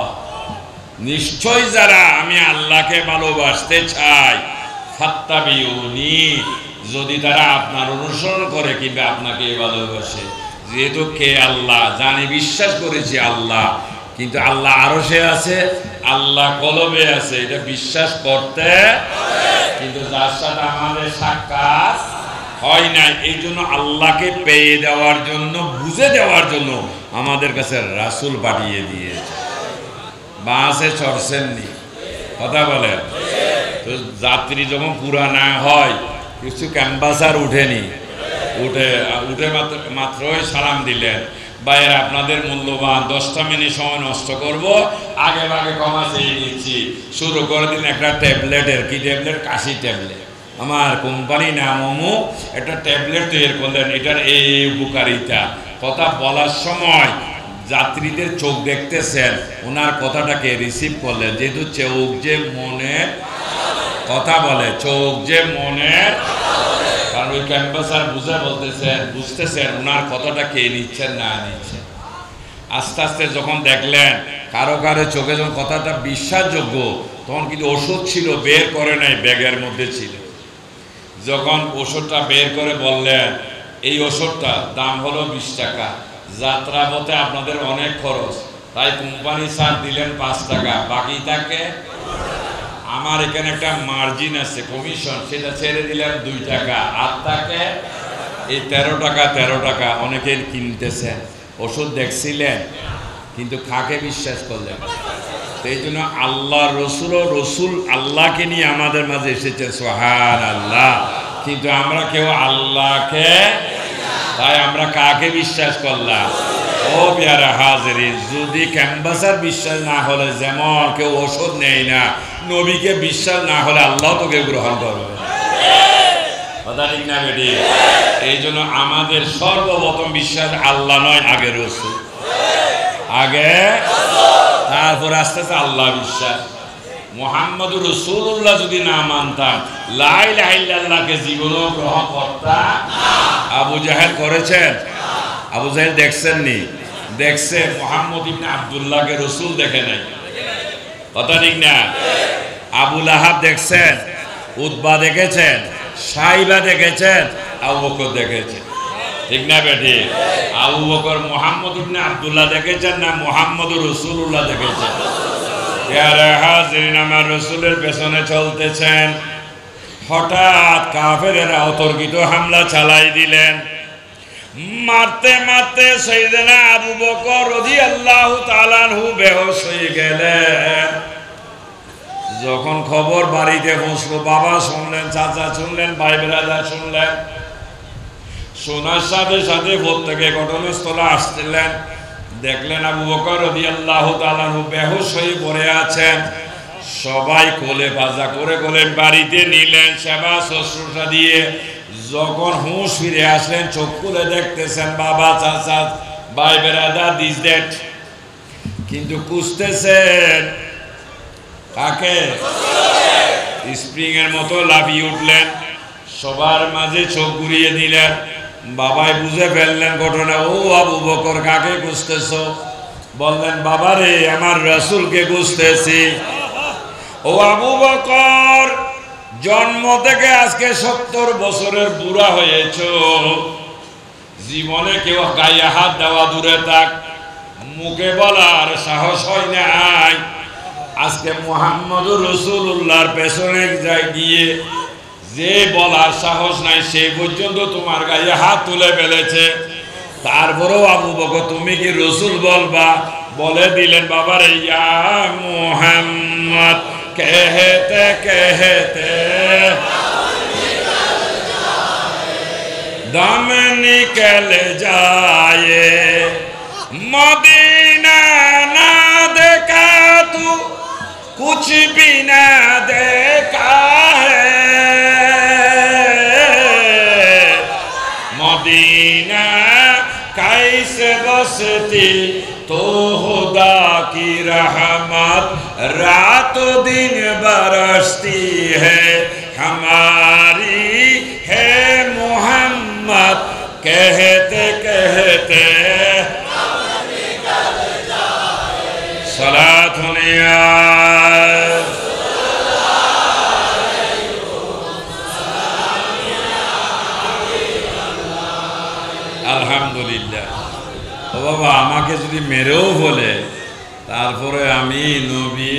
নিশ্চয় যারা আমি আল্লাহকে ভালোবাসতে চাই, ফাত্তাবিউনি, যদি তারা আপনার অনুসরণ করে কিংবা আপনাকে ভালোবাসে। যেহেতু কে আল্লাহ জানি, বিশ্বাস করেছি আল্লাহ, কিন্তু আল্লাহ আরশে আছে, আল্লাহ কলবে আছে, এটা বিশ্বাস করতে, কিন্তু যার সাথে আমাদের সাক্ষাৎ হয় না, এই জন্য আল্লাহকে পেয়ে দেওয়ার জন্য, বুঝে দেওয়ার জন্য আমাদের কাছে রাসূল পাঠিয়ে দিয়েছে। বাসে চড়ছেননি, কথা বলেন তো, যাত্রী যখন পুরা না হয় কিছু ক্যাম্পাসার উঠেনি, উঠে মাত্রই সালাম দিলেন, ভাইয়ের আপনাদের মূল্যবান 10টা মিনিট সময় নষ্ট করব, আগে ভাগে ক্ষমা চেয়ে নিচ্ছি। শুরু করে দিন একটা ট্যাবলেটের, কি ট্যাবলেট? কাশি ট্যাবলেট। আমার কোম্পানি নাম অমুক, একটা ট্যাবলেট তৈরি করলেন, এটার এই উপকারিতা। কথা বলার সময় যাত্রীদের চোখ দেখতেছেন, ওনার কথাটাকে রিসিভ করলেন, যেহেতু চোখ যে মনের কথা বলে, চোখ যে মনের, কারণ ওই ক্যাম্পাসার বুঝে বলতেছেন, বুঝতেছেন ওনার কথাটা কে নিচ্ছেন না নিচ্ছেন। আস্তে আস্তে যখন দেখলেন কারো কারো চোখে যখন কথাটা বিশ্বাসযোগ্য, তখন কিন্তু ওষুধ ছিল বের করে নাই, ব্যাগের মধ্যে ছিল। যখন ওষুধটা বের করে বললেন এই ওষুধটা দাম হলো 20 টাকা, যাত্রাপথে আপনাদের অনেক খরচ, তাই কোম্পানি ছাড় দিলেন 5 টাকা, বাকি থাকে আমার এখানে একটা মার্জিন আছে কমিশন, সেটা ছেড়ে দিলাম 2 টাকা, আর থাকে এই 13 টাকা 13 টাকা। অনেকে কিনতেছেন, ওষুধ দেখছিলেন কিন্তু খাকে বিশ্বাস করলেন। এই জন্য আল্লাহ রসুল আল্লাহকে নিয়ে আমাদের মাঝে এসেছে, সুবহানাল্লাহ, কিন্তু আমরা কেউ আল্লাহকে, তাই আমরা কাকে বিশ্বাস করলাম? ও পেয়ারা হাজিরিন, যদি ক্যাম্পাসার বিশ্বাস না হলে, যেমন কেউ ওষুধ নেয় না, নবীকে বিশ্বাস না হলে আল্লাহ তোকে গ্রহণ করবে, কথা ঠিক না বেটি? এই জন্য আমাদের সর্বপ্রথম বিশ্বাস আল্লাহ নয়, আগে রসুল, আগে তারপর আস্তে আস্তে আল্লাহ বিশ্বাস। মুহাম্মদুর রাসূলুল্লাহ যদি না মানতাম, লা ইলাহা ইল্লাল্লাহকে জীবনও গ্রহণ করতাম। আবু জাহেল করেছেন? আবু জাহেল দেখছেন নি? দেখছে। মুহাম্মদ ইবনে আব্দুল্লাহকে রাসূল দেখে নাই, কথা ঠিক না? আবু লাহাব দেখছেন, উতবা দেখেছেন, সাইবা দেখেছেন, আবু বকর দেখেছেন, ঠিক না বেটি? আবু বকর মুহাম্মদ ইবনে আব্দুল্লাহ দেখেছেন না মুহাম্মদুর রাসূলুল্লাহ দেখেছেন? ইয়ারে হাজিরিন, আমার রাসূলের পেছনে চলতেছেন, হঠাৎ কাফেরেরা অতর্কিত হামলা চালাই দিলেন। মারতে মারতে সাইয়েদনা আবু বকর রাদিয়াল্লাহু তাআলা আনহু বেহুশ হয়ে গেলেন। যখন খবর বাড়িতে পৌঁছলো, বাবা শুনলেন, চাচা শুনলেন, ভাই ব্রাদার শুনলেন, শোনার সাথে সাথে প্রত্যেকে ঘটনাস্থলে আসছিলেন। দেখলেন আবু বকর রাদিয়াল্লাহু তাআলা আনহু বেহুশ হয়ে পড়ে আছেন। সবাই কোলে বাজা করে কোলে বাড়িতে নিলেন সেবা শুশ্রূষা দিয়ে। যখন হুঁশ ফিরে আসলেন, চোখ খুলে দেখতেছেন বাবা, চাচা, ভাই ব্রাদার দিস দ্যাট, কিন্তু খুঁজতেছেন কাকে? স্প্রিং এর মতো লাফিয়ে উঠলেন, সবার মাঝে চোখ ঘুরিয়ে দিলেন। বাবাই বুঝে ফেললেন ঘটনা। ও আবু বকর, কাকে খুঁজতেছো? বললেন, বাবারে, আমার রাসূলকে খুঁজতেছি। ও আবু বকর, জন্ম থেকে আজকে 70 বছরের বুড়া হয়েছো, জীবনে কেউ গায়ে হাত দেওয়া দূরে থাক, মুখে বলার সাহস হয় নাই। আজকে মুহাম্মদুর রাসূলুল্লাহর পেছনে গিয়ে যে বলার সাহস নাই, সেই পর্যন্ত তোমার গায়ে হাত তুলে ফেলেছে। তারপরেও আবু বকর, তুমি কি রাসূল বলবা? বলে দিলেন, বাবারে, ইয়া মুহাম্মদ कहते कहते दम निकल जाए, मदीना ना देखा तू कुछ भी ना देखा है, मदीना कैसे बसती तो खुदा की रहमत रात दिन बरसती है, हमारी है मोहम्मद कहते कहते सलात दुनिया। আলহামদুলিল্লাহ। ও বাবা, আমাকে যদি মেরেও বলে, তারপরে আমি নবী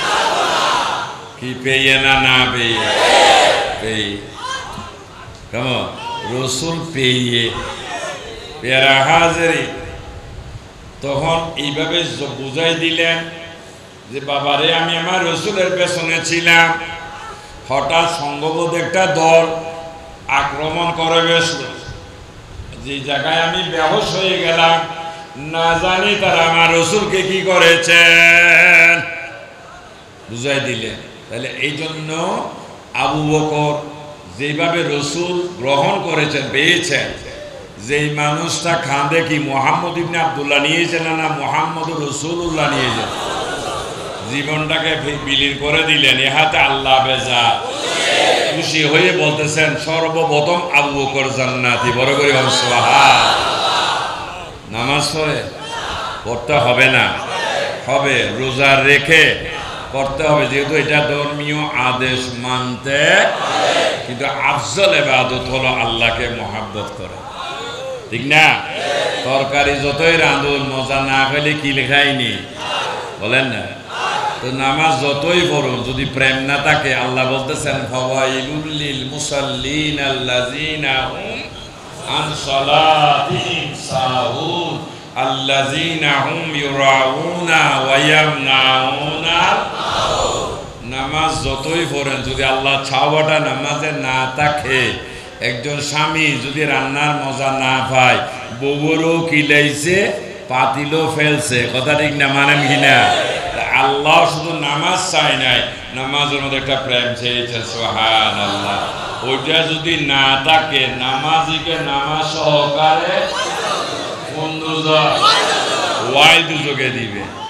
কি পেয়ে না না পেয়ে পেয়ে, কেমন রসুল পেয়ে পেয়ারা হাজারি। তখন এইভাবে বুঝাই দিলেন যে, বাবারে, আমি আমার রসুলের পেছনে ছিলাম, হঠাৎ সংঘবদ্ধ একটা দল আক্রমণ করে বসল, যে জায়গায় আমি বেহুশ হয়ে গেলাম, না জানি তারা আমার রসুলকে কি করেছেন, বুঝাই দিলেন। তাহলে এই জন্য আবু বকর যেভাবে রসুল গ্রহণ করেছেন, পেয়েছেন, যেই মানুষটা খাঁদে কি মুহাম্মদ ইবনে আব্দুল্লাহ নিয়েছেন না মুহাম্মদুর রাসূলুল্লাহ নিয়েছেন, জীবনটাকে বিলীন করে দিলেন। ইহাতে আল্লাহ বেজা খুশি হয়ে বলতেছেন, সর্বপ্রথম আবু বকর জান্নাতি। বড় করে সুবহান। নামাজ পড়তে হবে না? হবে। রোজা রেখে করতে হবে, যেহেতু এটা ধর্মীয় আদেশ মানতে, কিন্তু আফজল ইবাদত হলো আল্লাহকে মহাব্বত করা, ঠিক না? তরকারি যতই রাঁধুন, মজা না হলে কি লেখায়নি, বলেন না? তো নামাজ যতই পড়ুন, যদি প্রেম না থাকে, আল্লাহ বলতেছেন, ফাওয়াইলুল লিল মুসাল্লিন আল্লাযিনা হুম আন সালাতিহিম সাহুন আল্লাযিনা হুম ইউরাউনা ওয়া ইয়ামনাউনা। নামাজ যতই পড়েন, যদি আল্লাহ ছাওয়াটা নামাজে না থাকে, একজন স্বামী যদি রান্নার মজা না পায়, বউরও কিলাইছে, পাতিলও ফেলছে, কথা ঠিক না? মানেন কিনা? আল্লাহ শুধু নামাজ চাই নাই, নামাজের মধ্যে একটা প্রেম চেয়েছে, সুবহানাল্লাহ। ওইটা যদি না থাকে, নামাজিকে নামাজ সহকারে কোন দুজক? ওয়াই দুজকে দিবে।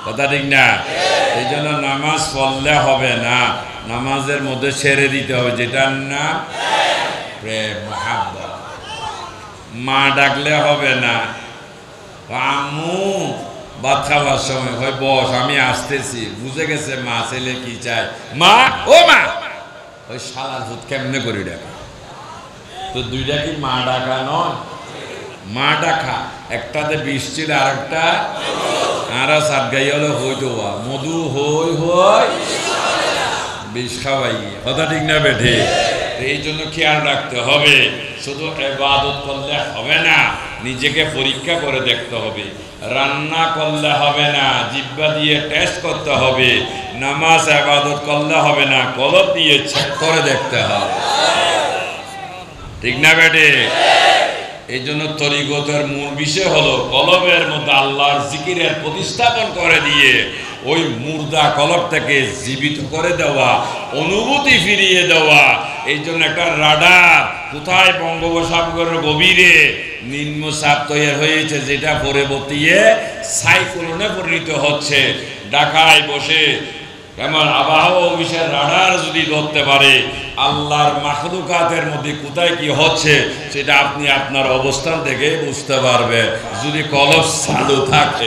কথা ঠিক না? এই জন্য নামাজ পড়লে হবে না, নামাজের মধ্যে ছেড়ে দিতে হবে যেটার না প্রেম মহাব্বত। মা ডাকলে হবে না, আম্মু ভাত খাওয়ার সময় হয় বস আমি আসতেছি, বুঝে গেছে মা ছেলে কি চায়, মা ও মা, ওই শালার ভূত কেমনে করে ডাকা? তো দুইটা কি মা ডাকা নয়? মা ডাকা, একটাতে বিষ ছিল আর একটা আরা সাত গাই হলো হই দেওয়া, মধু হই হই বিষ খাওয়াই। কথা ঠিক না বেঠে? এই জন্য খেয়াল রাখতে হবে, শুধু ইবাদত করলে হবে না, নিজেকে পরীক্ষা করে দেখতে হবে। রান্না করলে হবে না, জিহ্বা দিয়ে টেস্ট করতে হবে। নামাজ ইবাদত করলে হবে না, কলব দিয়ে চেক করে দেখতে হবে। ঠিক না বেটে? এই জন্য তরিকতের মূল বিষয় হলো কলবের মধ্যে আল্লাহর জিকিরের প্রতিস্থাপন করে দিয়ে ওই মুর্দা কলব থেকে জীবিত করে দেওয়া, অনুভূতি ফিরিয়ে দেওয়া। এই জন্য একটা রাডার কোথায় বঙ্গোপসাগরের গভীরে নিম্নচাপ তৈরি হয়েছে, যেটা পরবর্তীতে সাইক্লোনে পরিণত হচ্ছে। ঢাকায় বসে এমন আবহাওয়া অফিসের রাডার যদি ধরতে পারে আল্লাহর মাখলুকাতের মধ্যে কোথায় কি হচ্ছে, সেটা আপনি আপনার অবস্থান থেকে বুঝতে পারবেন যদি কলব চালু থাকে।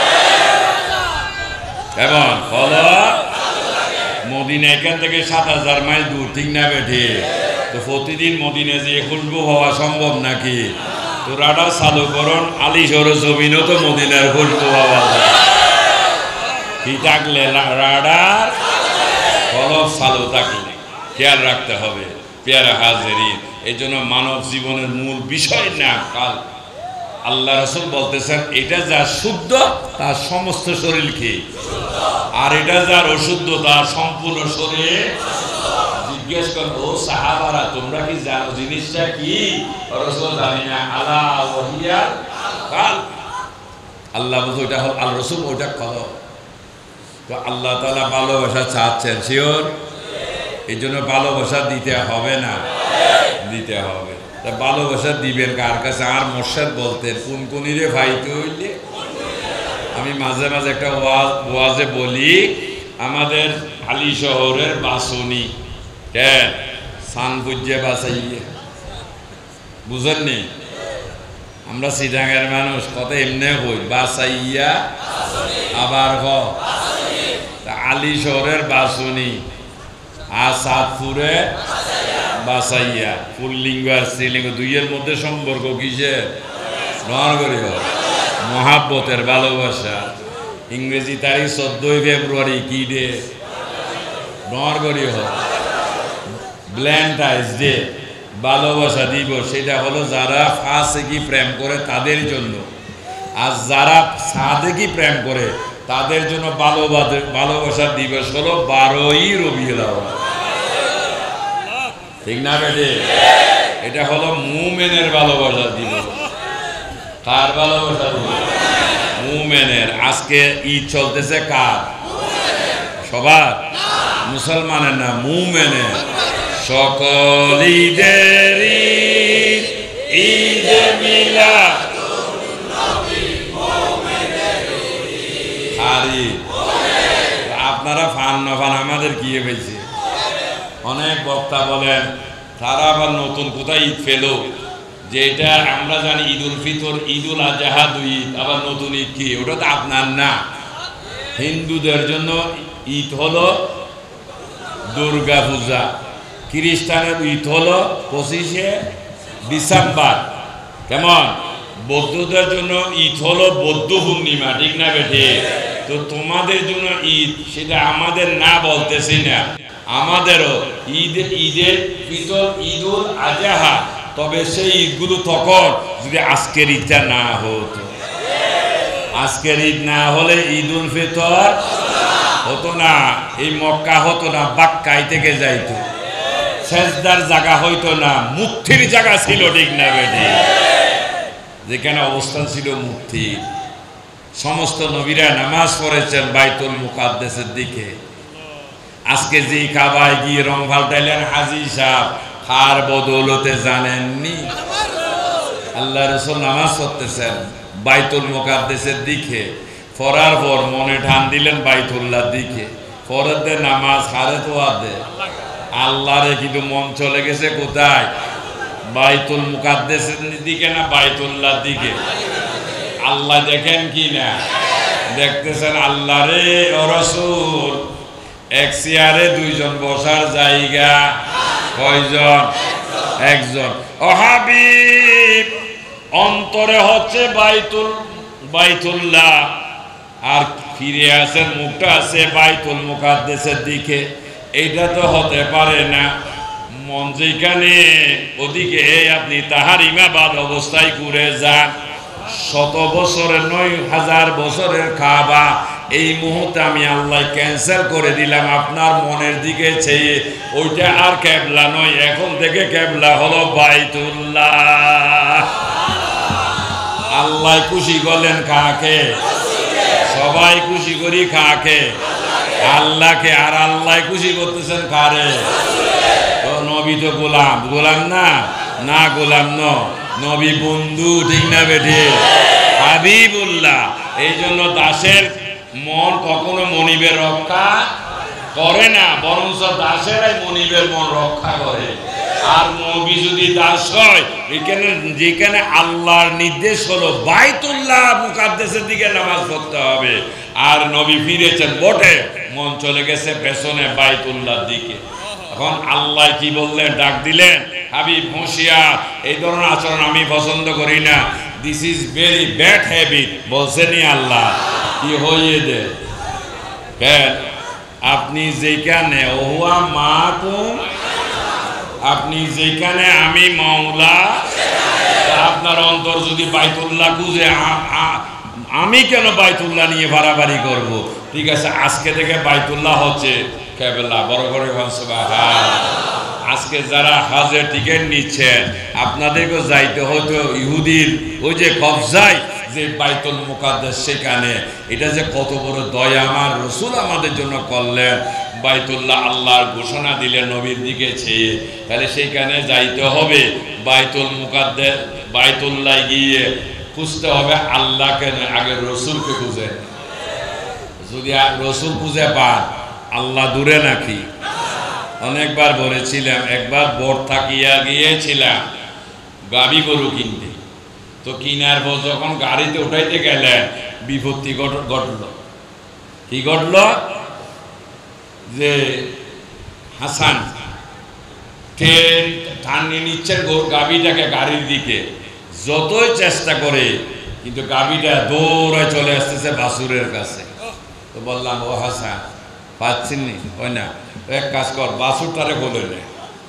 এবং কলব মদিনা এখান থেকে ৭,০০০ মাইল দূর, ঠিক না বেঠে? তো প্রতিদিন মদিনা যে খুশবু হওয়া সম্ভব নাকি? তো রাডার চালু করুন, আলিশহর জমিনও তো মদিনার খুশবু হওয়া যায়। কি থাকলে রাডার কলব চালু থাকলে খেয়াল রাখতে হবে। পেয়ারা হাজিরিন, এই জন্য মানব জীবনের মূল বিষয় না কাল আল্লাহ রাসূল বলতেছেন, এটা যা শুদ্ধ তার সমস্ত শরীর কি, আর এটা যার অশুদ্ধ তার সম্পূর্ণ শরীর। জিজ্ঞেস করো ও সাহাবারা, তোমরা কি জানো জিনিসটা কি? রাসূল জানি না। আলা ওয়াহিয়া কাল, আল্লাহ বলতে ওটা হল আল রাসূল, ওটা কলব। তো আল্লাহ তাআলা ভালোবাসা চাচ্ছেন, শিওর? এই জন্য ভালোবাসা দিতে হবে না, দিতে হবে। তা ভালোবাসা দিবেন কার কাছে? আর মোর্শেদ বলতেন কুনকুনিরে ভাইতে হইলে। আমি মাঝে মাঝে একটা ওয়াজে বলি, আমাদের আলী শহরের বাসনি কেন সান বুঝে বাসাইয়ে, বুঝেননি? আমরা সিটাঙ্গের মানুষ, কত এমনি হই বাসাইয়া আবার আলী শহরের বাসনি, আর সাতপুরে বাসাইয়া। পুল্লিঙ্গ আর স্ত্রীলিঙ্গ দুইয়ের মধ্যে সম্পর্ক কিসের? নরগরি মহাব্বতের, ভালোবাসা। ইংরেজি তারিখ 14 ফেব্রুয়ারি কি ডে? নরগরি ভ্যালেন্টাইন্স ডে, ভালোবাসা দিবস। সেটা হলো যারা ফাসেকি প্রেম করে তাদের জন্য, আর যারা সাদেকি প্রেম করে তাদের জন্য ভালোবাসার দিবস হলো 12ই রবিউল আউয়াল। ঠিক না বেটে? এটা হলো মুমিনের ভালোবাসার দিবস। কার ভালোবাসা দিবস? মুমিনের। আজকে ঈদ চলতেছে কার? সবার? মুসলমানের না, মুমিনের। সকল ঈদের ঈদ, ঈদে মিলাদ। আপনারা ফান না ফান, আমাদের কি হয়েছে? অনেক বক্তা বলেন তারা আবার নতুন কোথায় ঈদ পেলো, যেটা আমরা জানি ঈদুল ফিতর, ঈদুল আজহা দুই ঈদ, আবার নতুন ঈদ কি? ওটা তো আপনার না। হিন্দুদের জন্য ঈদ হলো দুর্গা পূজা, খ্রিস্টানের ঈদ হলো 25শে ডিসেম্বর। কেমন? বৌদ্ধদের জন্য ঈদ হলো বৌদ্ধ পূর্ণিমা, ঠিক না বেঠে? তো তোমাদের জন্য ঈদ, সেটা আমাদের না বলতেছি না, আমাদেরও ঈদের ফিতর, ঈদুল আজহা। তবে সেই ঈদগুলো তখন যদি আজকের ঈদটা না হতো, আজকের ঈদ না হলে ঈদুল ফিতর হতো না, এই মক্কা হতো না, বাক্কায় থেকে যাইতো, সেজদার জায়গা হইতো না, মুক্তির জায়গা ছিল, ঠিক না বেটি? যেখানে অবস্থান ছিল মুক্তির। সমস্ত নবীরা নামাজ পড়েছেন বাইতুল মুকাদ্দাসের দিকে। আজকে যে কাবায় গিয়ে রং পাল্টাইলেন হাজী সাহেব, কার বদৌলতে জানেননি? আল্লাহ রাসূল নামাজ পড়তেছেন বাইতুল মুকাদ্দাসের দিকে, পড়ার পর মনে ঠান দিলেন বাইতুল্লাহর দিকে, পরের নামাজ হারে তো আদে আল্লাহরে, কিন্তু মন চলে গেছে কোথায়? বাইতুল মুকাদ্দাসের দিকে না বাইতুল্লাহর দিকে? আল্লাহ দেখেন কি না? দেখতেছেন আল্লাহ রে ও রাসূল, এক চেয়ারে দুইজন বসার জায়গা কয়জন? একজন। ও হাবিব, অন্তরে হচ্ছে বাইতুল্লাহ, আর ফিরে আছেন মুখটা আছে বাইতুল মুকাদ্দাসের দিকে। এইটা তো হতে পারে না। মন যেখানে ওদিকে আপনি তাহার ইমাবাদ অবস্থায় ঘুরে যান। 100 বছরের 9000 বছরের কাবা এই মুহূর্তে আমি আল্লাহ ক্যান্সেল করে দিলাম আপনার মনের দিকে চেয়ে। ওইটা আর কেবলা নয়, এখন থেকে কেবলা হলো বাইতুল্লাহ। আল্লাহ খুশি করলেন কাকে? সবাই খুশি করি কাকে? আল্লাহকে। আর আল্লাহ খুশি করতেছেন কারে? তো নবী তো গোলাম না, না গোলাম নবী বন্ধু, ঠিক না বেঠে? হাবিবুল্লাহ। এই জন্য দাসের মন কখনো মনিবের রক্ষা করে না, বরঞ্চ দাসেরাই মনিবের মন রক্ষা করে। আর নবী যদি দাস হয়, যেখানে আল্লাহর নির্দেশ হলো বাইতুল্লাহ মুকাদ্দাসের দিকে নামাজ পড়তে হবে, আর নবী ফিরেছেন বটে, মন চলে গেছে পেছনে বাইতুল্লাহর দিকে। এখন আল্লাহ কি বললেন? ডাক দিলেন, হাবিব হুঁশিয়ার, এই ধরনের আচরণ আমি পছন্দ করি না। This is very bad habit. বলছেনই আল্লাহ, কি হইয়ে দে কেন? আপনি যেখানে ওহুয়া মাকুম, আপনি যেখানে আমি মাওলা, আপনার অন্তর যদি বাইতুল্লাহ খুঁজে, আমি কেন বাইতুল্লাহ নিয়ে বাড়াবাড়ি করব? ঠিক আছে, আজকে থেকে বাইতুল্লাহ হচ্ছে কেবলা। বড় করে আজকে যারা হজের টিকিট নিচ্ছেন, আপনাদেরকেও যাইতে হতো ইহুদির ওই যে কবজায় যে বাইতুল মুকাদ্দাস, সেখানে। এটা যে কত বড় দয়া আমার রসুল আমাদের জন্য করলেন। বাইতুল্লাহ আল্লাহর ঘোষণা দিলেন নবীর দিকে চেয়ে, তাহলে সেইখানে যাইতে হবে। বাইতুল মুকাদ্দাস, বাইতুল্লাহ গিয়ে খুঁজতে হবে আল্লাহকে, আগে রসুলকে খুঁজে। যদি রসুল খুঁজে পান, আল্লাহ দূরে নাকি? অনেকবার বলেছিলাম, একবার বোট থাকিয়া গিয়েছিলাম গাবি গরু কিনতে। তো কিনার পর যখন গাড়িতে উঠাইতে গেলেন, বিপত্তি ঘটল। কি ঘটল? যে হাসান টানিয়ে নিচ্ছেন গাবিটাকে গাড়ির দিকে, যতই চেষ্টা করে, কিন্তু গাবিটা দৌড়ে চলে আসতেছে বাসুরের কাছে। তো বললাম, ও হাসান, পাচ্ছিনি? ওই না, এক কাজ কর, বাসুরটারে বলে নে,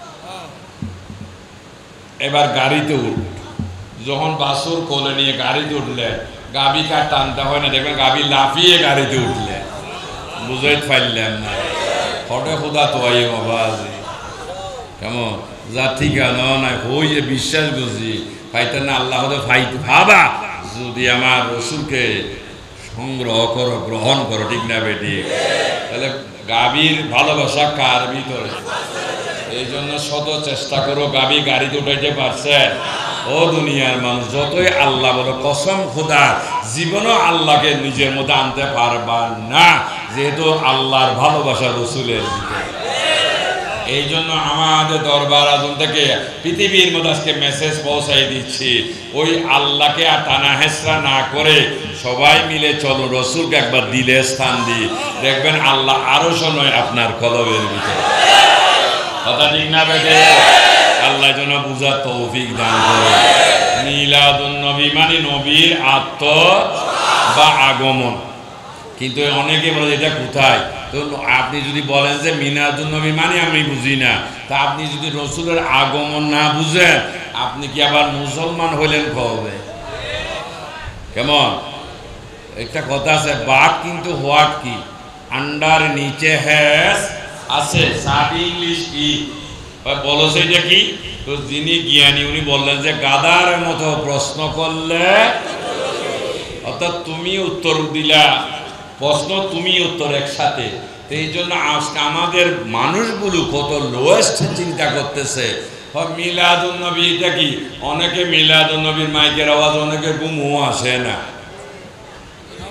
এবার গাড়িতে উঠ। যখন বাসুর কোলে নিয়ে গাড়িতে উঠলে, গাবি কার টানতে হয় না, দেখবেন গাবি লাফিয়ে গাড়িতে উঠলে। বুঝাই পারলেন না? ফটে খুদা তো বাবা কেমন যা ঠিকানা নাই ওই যে বিশ্বাস বুঝি ফাইতেন না আল্লাহ ফাইতে ভাবা। যদি আমার রসুলকে সংগ্রহ করো, গ্রহণ করো, ঠিক না বেটি? তাহলে গাভীর ভালোবাসা কার ভিতরে? এই জন্য শত চেষ্টা করো, গাভী গাড়িতে উঠাইতে পারছে? ও দুনিয়ার মানুষ, যতই আল্লাহ বলো, কসম খোদা জীবনও আল্লাহকে নিজের মধ্যে আনতে পারবা না, যেহেতু আল্লাহর ভালোবাসা রসুলের ভিতরে। এই জন্য আমাদের দরবার আজম থেকে পৃথিবীর মধ্যে আজকে মেসেজ পৌঁছাই দিচ্ছি, ওই আল্লাহকে আর টানা হেসরা না করে সবাই মিলে চলো রসুলকে একবার দিলে স্থান দিই, দেখবেন আল্লাহ আরো শোনয় আপনার কলবের ভিতরে। কথা ঠিক না বেটে? আল্লাহ যেন বুঝার তৌফিক দান করে। মিলাদুন নবী মানে নবীর আত্ম বা আগমন। কিন্তু অনেকে বলে এটা কোথায়? তো আপনি যদি বলেন যে মিলাদুন নবী মানে আমি বুঝি না, তা আপনি যদি রসুলের আগমন না বুঝেন, আপনি কি আবার মুসলমান হইলেন কবে? কেমন একটা কথা আছে, বাট কিন্তু হোয়াট কি আন্ডার নিচে হ্যাস আছে, সাবি ইংলিশ কি বলো সেটা কি? তো যিনি জ্ঞানী উনি বললেন যে গাদার মতো প্রশ্ন করলে, অর্থাৎ তুমি উত্তর দিলা, প্রশ্ন তুমি উত্তর একসাথে। তো এই জন্য আজকে আমাদের মানুষগুলো কত লোয়েস্ট চিন্তা করতেছে। মিলাদুন নবী এটা কি? অনেকে মিলাদুন নবীর মাইকের আওয়াজ অনেকে ঘুমও আসে না।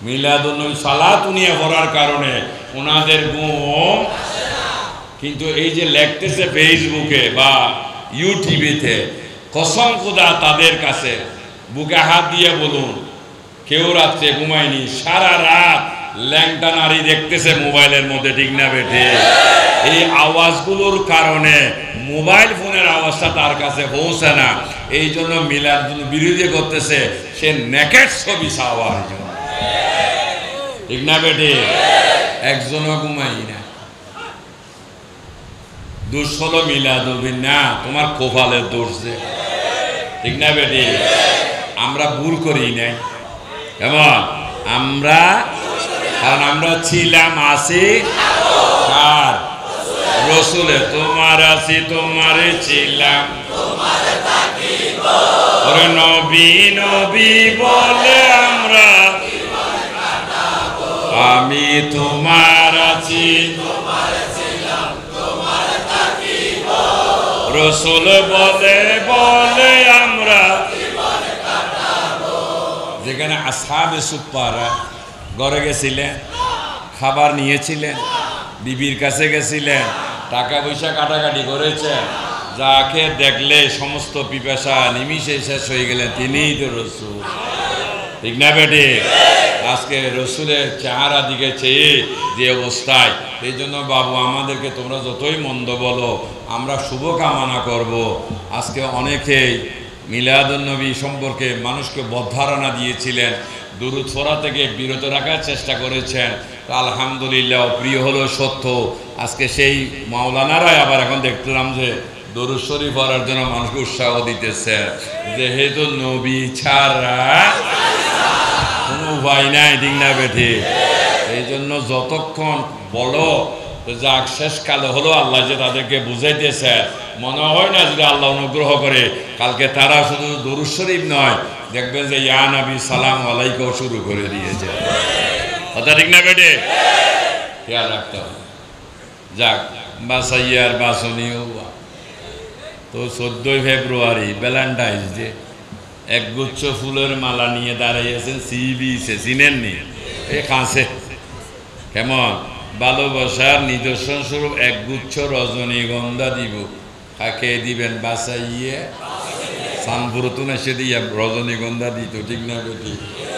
মিলাদুন্নবী সালাত নিয়ে পড়ার কারণে ওনাদের ঘুম। কিন্তু এই যে লেখতেছে ফেসবুকে বা ইউটিউবেতে, কসম খোদা তাদের কাছে বুকে হাত দিয়ে বলুন, কেউ রাত্রে ঘুমায়নি, সারা রাত ল্যাংটা নারী দেখতেছে মোবাইলের মধ্যে, ঠিক না বেঠে? এই আওয়াজগুলোর কারণে মোবাইল ফোনের আওয়াজটা তার কাছে পৌঁছে না, এই জন্য মিলাদ বিরোধী করতেছে সে নেকেট ছবি চাওয়ার জন্য, ঠিক না বেঠে? একজনও ঘুমাই না। দোষ হলো মিলাদুন্নবী না, তোমার কপালের দোষ যে, ঠিক না বেঠে? আমরা ভুল করি নাই, কেমন? আমরা, কারণ আমরা ছিলাম, আছি কার? রসুলে। তোমার আছি, তোমারে ছিলাম, ওরে নবী নবী বলে আমরা, আমি তোমার আছি, রসুল বলে বলে আমরা। যেখানে আসহাবে সুফফারা ঘরে গেছিলেন, খাবার নিয়েছিলেন, বিবির কাছে গেছিলেন, টাকা পয়সা কাটাকাটি করেছেন, যাকে দেখলে সমস্ত পিপাসা নিমিষে শেষ হয়ে গেলেন, তিনিই তো রসুল, ঠিক না বেটে? আজকে রসুলের চেহারা দিকে চেয়ে যে অবস্থায়, এই জন্য বাবু আমাদেরকে তোমরা যতই মন্দ বলো, আমরা শুভ কামনা করব। আজকে অনেকেই মিলাদুন্নবী সম্পর্কে মানুষকে বদধারণা দিয়েছিলেন, দুরূদ পড়া থেকে বিরত রাখার চেষ্টা করেছেন। তো আলহামদুলিল্লাহ, প্রিয় হলো সত্য। আজকে সেই মাওলানারাই আবার এখন দেখলাম যে দরুদ শরীফ পড়ার জন্য মানুষকে উৎসাহ দিতেছে, যেহেতু নবী ছাড়া কোনো উপায় নাই, ঠিক না বেঠে? এই জন্য যতক্ষণ বলো যাক, শেষ কালে হলো আল্লাহ যে তাদেরকে বুঝাইতেছে, মনে হয় না যদি আল্লাহ অনুগ্রহ করে কালকে তারা শুধু দরুদ শরীফ নয়, দেখবেন যে ইয়া নবী সালাম আলাইকুম শুরু করে দিয়েছে, কথা ঠিক না বেটে? খেয়াল রাখতে হবে। যাক, বাসাইয়ার বাসনীয় তো 14 ফেব্রুয়ারি ভ্যালেন্টাইন্স ডে, একগুচ্ছ ফুলের মালা নিয়ে দাঁড়িয়েছেন সি বিচে, চিনেননি? এই কাছে কেমন ভালোবাসার নিদর্শন স্বরূপ একগুচ্ছ রজনীগন্ধা দিব, কাকে দিবেন? বাসাইয়ে সানপুরতুন এসে দিয়ে রজনীগন্ধা দিত, ঠিক না বেটি?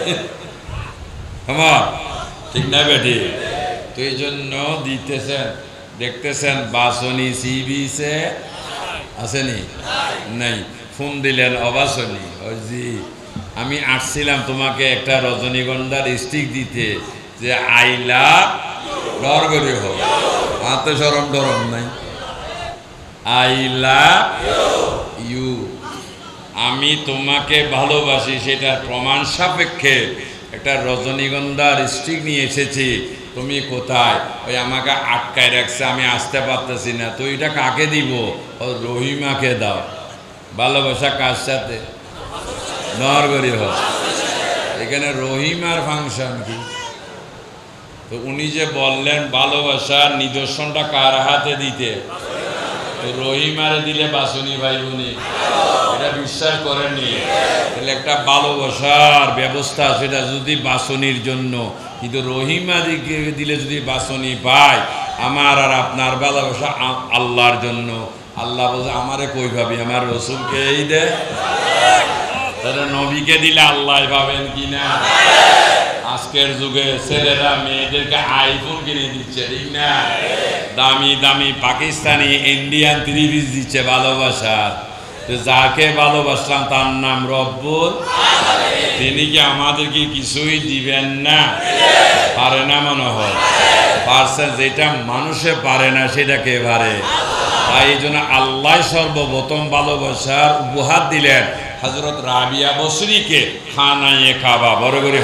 আমার ঠিক না বেটি? তো এই জন্য দিতেছেন, দেখতেছেন বাসনি সি বিচে আসেনি, নাই। ফোন দিলেন, অবাসনি, জি আমি আসছিলাম তোমাকে একটা রজনীগন্ধার স্টিক দিতে, যে আই লাভ, ডর করে হোক, হাতে সরম ডরম নাই, আই লাভ ইউ, আমি তোমাকে ভালোবাসি, সেটার প্রমাণ সাপেক্ষে একটা রজনীগন্ধার স্টিক নিয়ে এসেছি। তুমি কোথায়? ওই আমাকে আটকায় রাখছে, আমি আসতে পারতেছি না। তো এটা কাকে দিব? ও রহিমাকে দাও। ভালোবাসা কার সাথে? নরগরি হোক। এখানে রহিমার ফাংশন কি? তো উনি যে বললেন ভালোবাসার নিদর্শনটা কার হাতে দিতে, তো রহিমারে দিলে বাসনি ভাই বোনি, এটা বিশ্বাস করেননি? তাহলে একটা ভালোবাসার ব্যবস্থা, সেটা যদি বাসনির জন্য, কিন্তু রহিমা দিকে দিলে যদি বাসনি পায়, আমার আর আপনার ভালোবাসা আল্লাহর জন্য। আল্লাহ বলছে আমারে কই ভাবি, আমার রসুলকে এই দে, তাহলে নবীকে দিলে আল্লাহ পাবেন কিনা? আজকের যুগে ছেলেরা মেয়েদেরকে আইফোন কিনে দিচ্ছে, ঠিক না? দামি দামি পাকিস্তানি ইন্ডিয়ান 3 পিস দিচ্ছে ভালোবাসার। তো যাকে ভালোবাসলাম তার নাম রব্বুল, তিনি কি আমাদেরকে কিছুই দিবেন না? পারে না মনে হয়, পারছেন। যেটা মানুষে পারে না সেটা কে পারে? তাই এই জন্য আল্লাহ সর্বপ্রথম ভালোবাসার উপহার দিলেন হযরত রাবিয়া বসরিকে, খানায়ে কাবা, বড় করে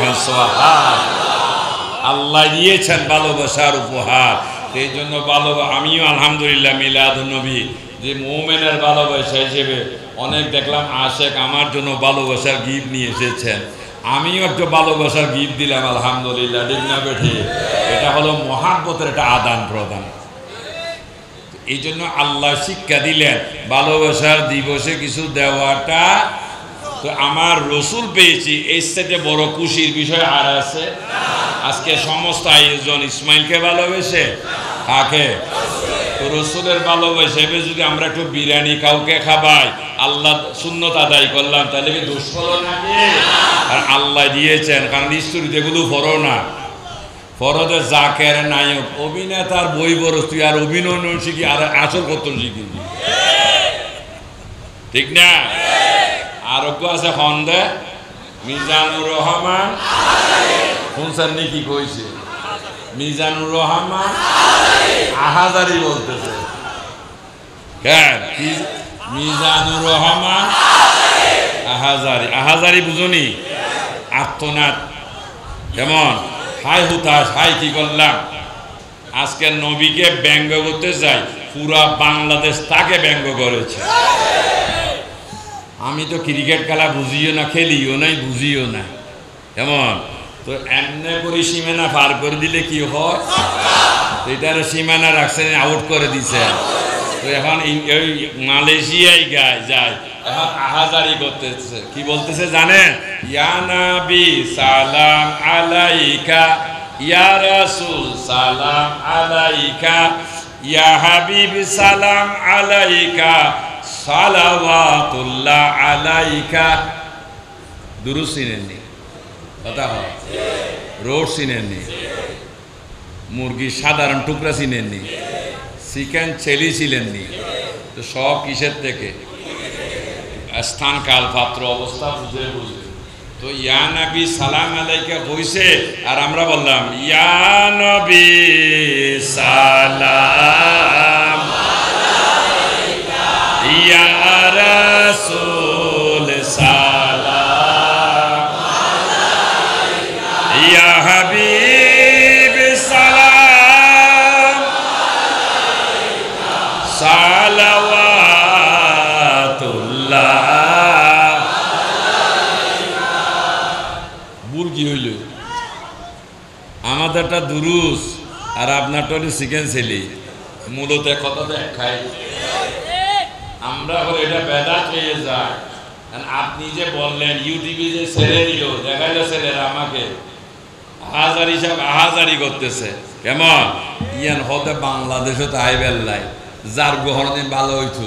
আল্লাহ দিয়েছেন ভালোবাসার উপহার। সেই জন্য আমিও আলহামদুলিল্লাহ মিলাদুন্নবী যে মুমিনের ভালোবাসা হিসেবে অনেক দেখলাম আশেক আমার জন্য ভালোবাসার গিফট নিয়ে এসেছেন, আমিও একটু ভালোবাসার গিফট দিলাম আলহামদুলিল্লাহ, ঠিক না বেঠি? এটা হলো মহাব্বতের একটা আদান প্রদান। এই জন্য আল্লাহ শিক্ষা দিলেন ভালোবাসার দিবসে কিছু দেওয়াটা তো আমার রসুল পেয়েছি, এই সাথে বড় খুশির বিষয় আর আছে? আজকে সমস্ত আয়োজন ইসমাইলকে ভালোবেসে, কাকে? তো রসুলের ভালোবাসে যদি আমরা একটু বিরিয়ানি কাউকে খাবাই, আল্লাহ সুন্নত আদায় করলাম, তাহলে কি দোষ হলো নাকি? আর আল্লাহ দিয়েছেন, কারণ স্ত্রীতে এগুলো পড়ো না, ফরজে জাকের নায়ক অভিনেতার বই বড়, তুই আর অভিনয় শিখি আর আসল কর্তন শিখি, ঠিক না? আরোগ্য আছে খন্দে মিজানুর রহমান, শুনছেন নি কি কইছে? মিজানুর রহমান আহাজারি বলতেছে, মিজানুর রহমান আহাজারি। আহাজারি বুঝনি? আত্মনাথ। কেমন হাই হুতাশ, হাই কি করলাম? আজকে নবীকে ব্যঙ্গ করতে যাই, পুরা বাংলাদেশ তাকে ব্যঙ্গ করেছে। আমি তো ক্রিকেট খেলা বুঝিও না, খেলিও নাই, বুঝিও না। কেমন তো এমনি করে সীমানা পার করে দিলে কি হয়? এটার সীমানা রাখছেন, আউট করে দিছে। তো এখন ওই মালয়েশিয়ায় যায়, এখন আহাজারি করতেছে। কি বলতেছে জানেন? ইয়া নবী সালাম আলাইকা, ইয়া রাসূল সালাম আলাইকা, ইয়া হাবিব সালাম আলাইকা, সালাওয়াতুল্লাহ আলাইকা। দুরূদ চিনেননি? কথা হয়। রোড চিনেননি? মুরগির সাধারণ টুকরা চিনেননি? চিকেন ছেলি ছিলেননি? তো সব কিসের থেকে? স্থান কাল পাত্র অবস্থা বুঝে বুঝে। তো ইয়া নবী সালাম আলাইকা হইছে, আর আমরা বললাম ইয়া নবী সালাম আলাইকা, ইয়া রাসূল সালাম আলাইকা, ইয়া হাবিব সালাম আলাইকা, সালাওয়াতুল্লাহ। কি হইল? আমাদেরটা দুরুস আর আপনারটা হলো চিকেন ছেলি। মূলত কথা তো এক খাই, আমরা হলে এটা বেদাত হয়ে যায়। আপনি যে বললেন ইউটিউবে যে ছেড়ে দিল, দেখাইলো ছেলেরা আমাকে আহাজারি সব আহাজারি করতেছে। কেমন ইয়ান হতে বাংলাদেশে তো আইবেল্লাই যার গ্রহণ দিন ভালো হইত।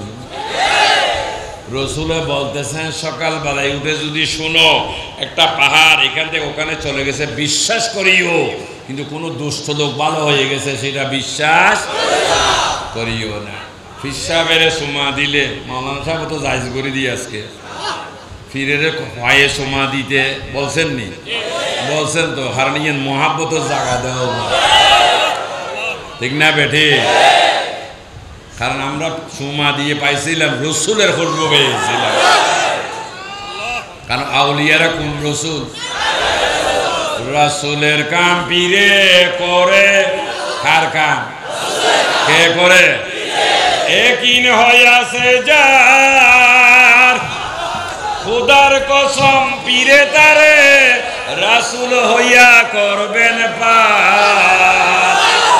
রসুলে বলতেছেন সকালবেলায় উঠে যদি শুনো একটা পাহাড় এখান থেকে ওখানে চলে গেছে, বিশ্বাস করিও, কিন্তু কোনো দুস্থ লোক ভালো হয়ে গেছে সেটা বিশ্বাস করিও না। ফির সাহেবের সোমা দিলে, মাওলানা সাহেব তো জায়েজ করে দিয়ে আজকে ফিরের পায়ে সোমা দিতে বলছেন নি? বলছেন তো, হারানিয়েন মহাব্বতের জায়গা দেওয়া, ঠিক না বেঠে? কারণ আমরা সুমা দিয়ে পাইছিলাম, রসুলের খুশবু পেয়েছিলাম। কারণ আউলিয়ারা কোন রসুল? রসুলের কাম পীরে করে। কার কাম? কে করে? একিন হইয়াছে যার, খুদার কসম পীরে তারে রাসূল হইয়া করবেন পার।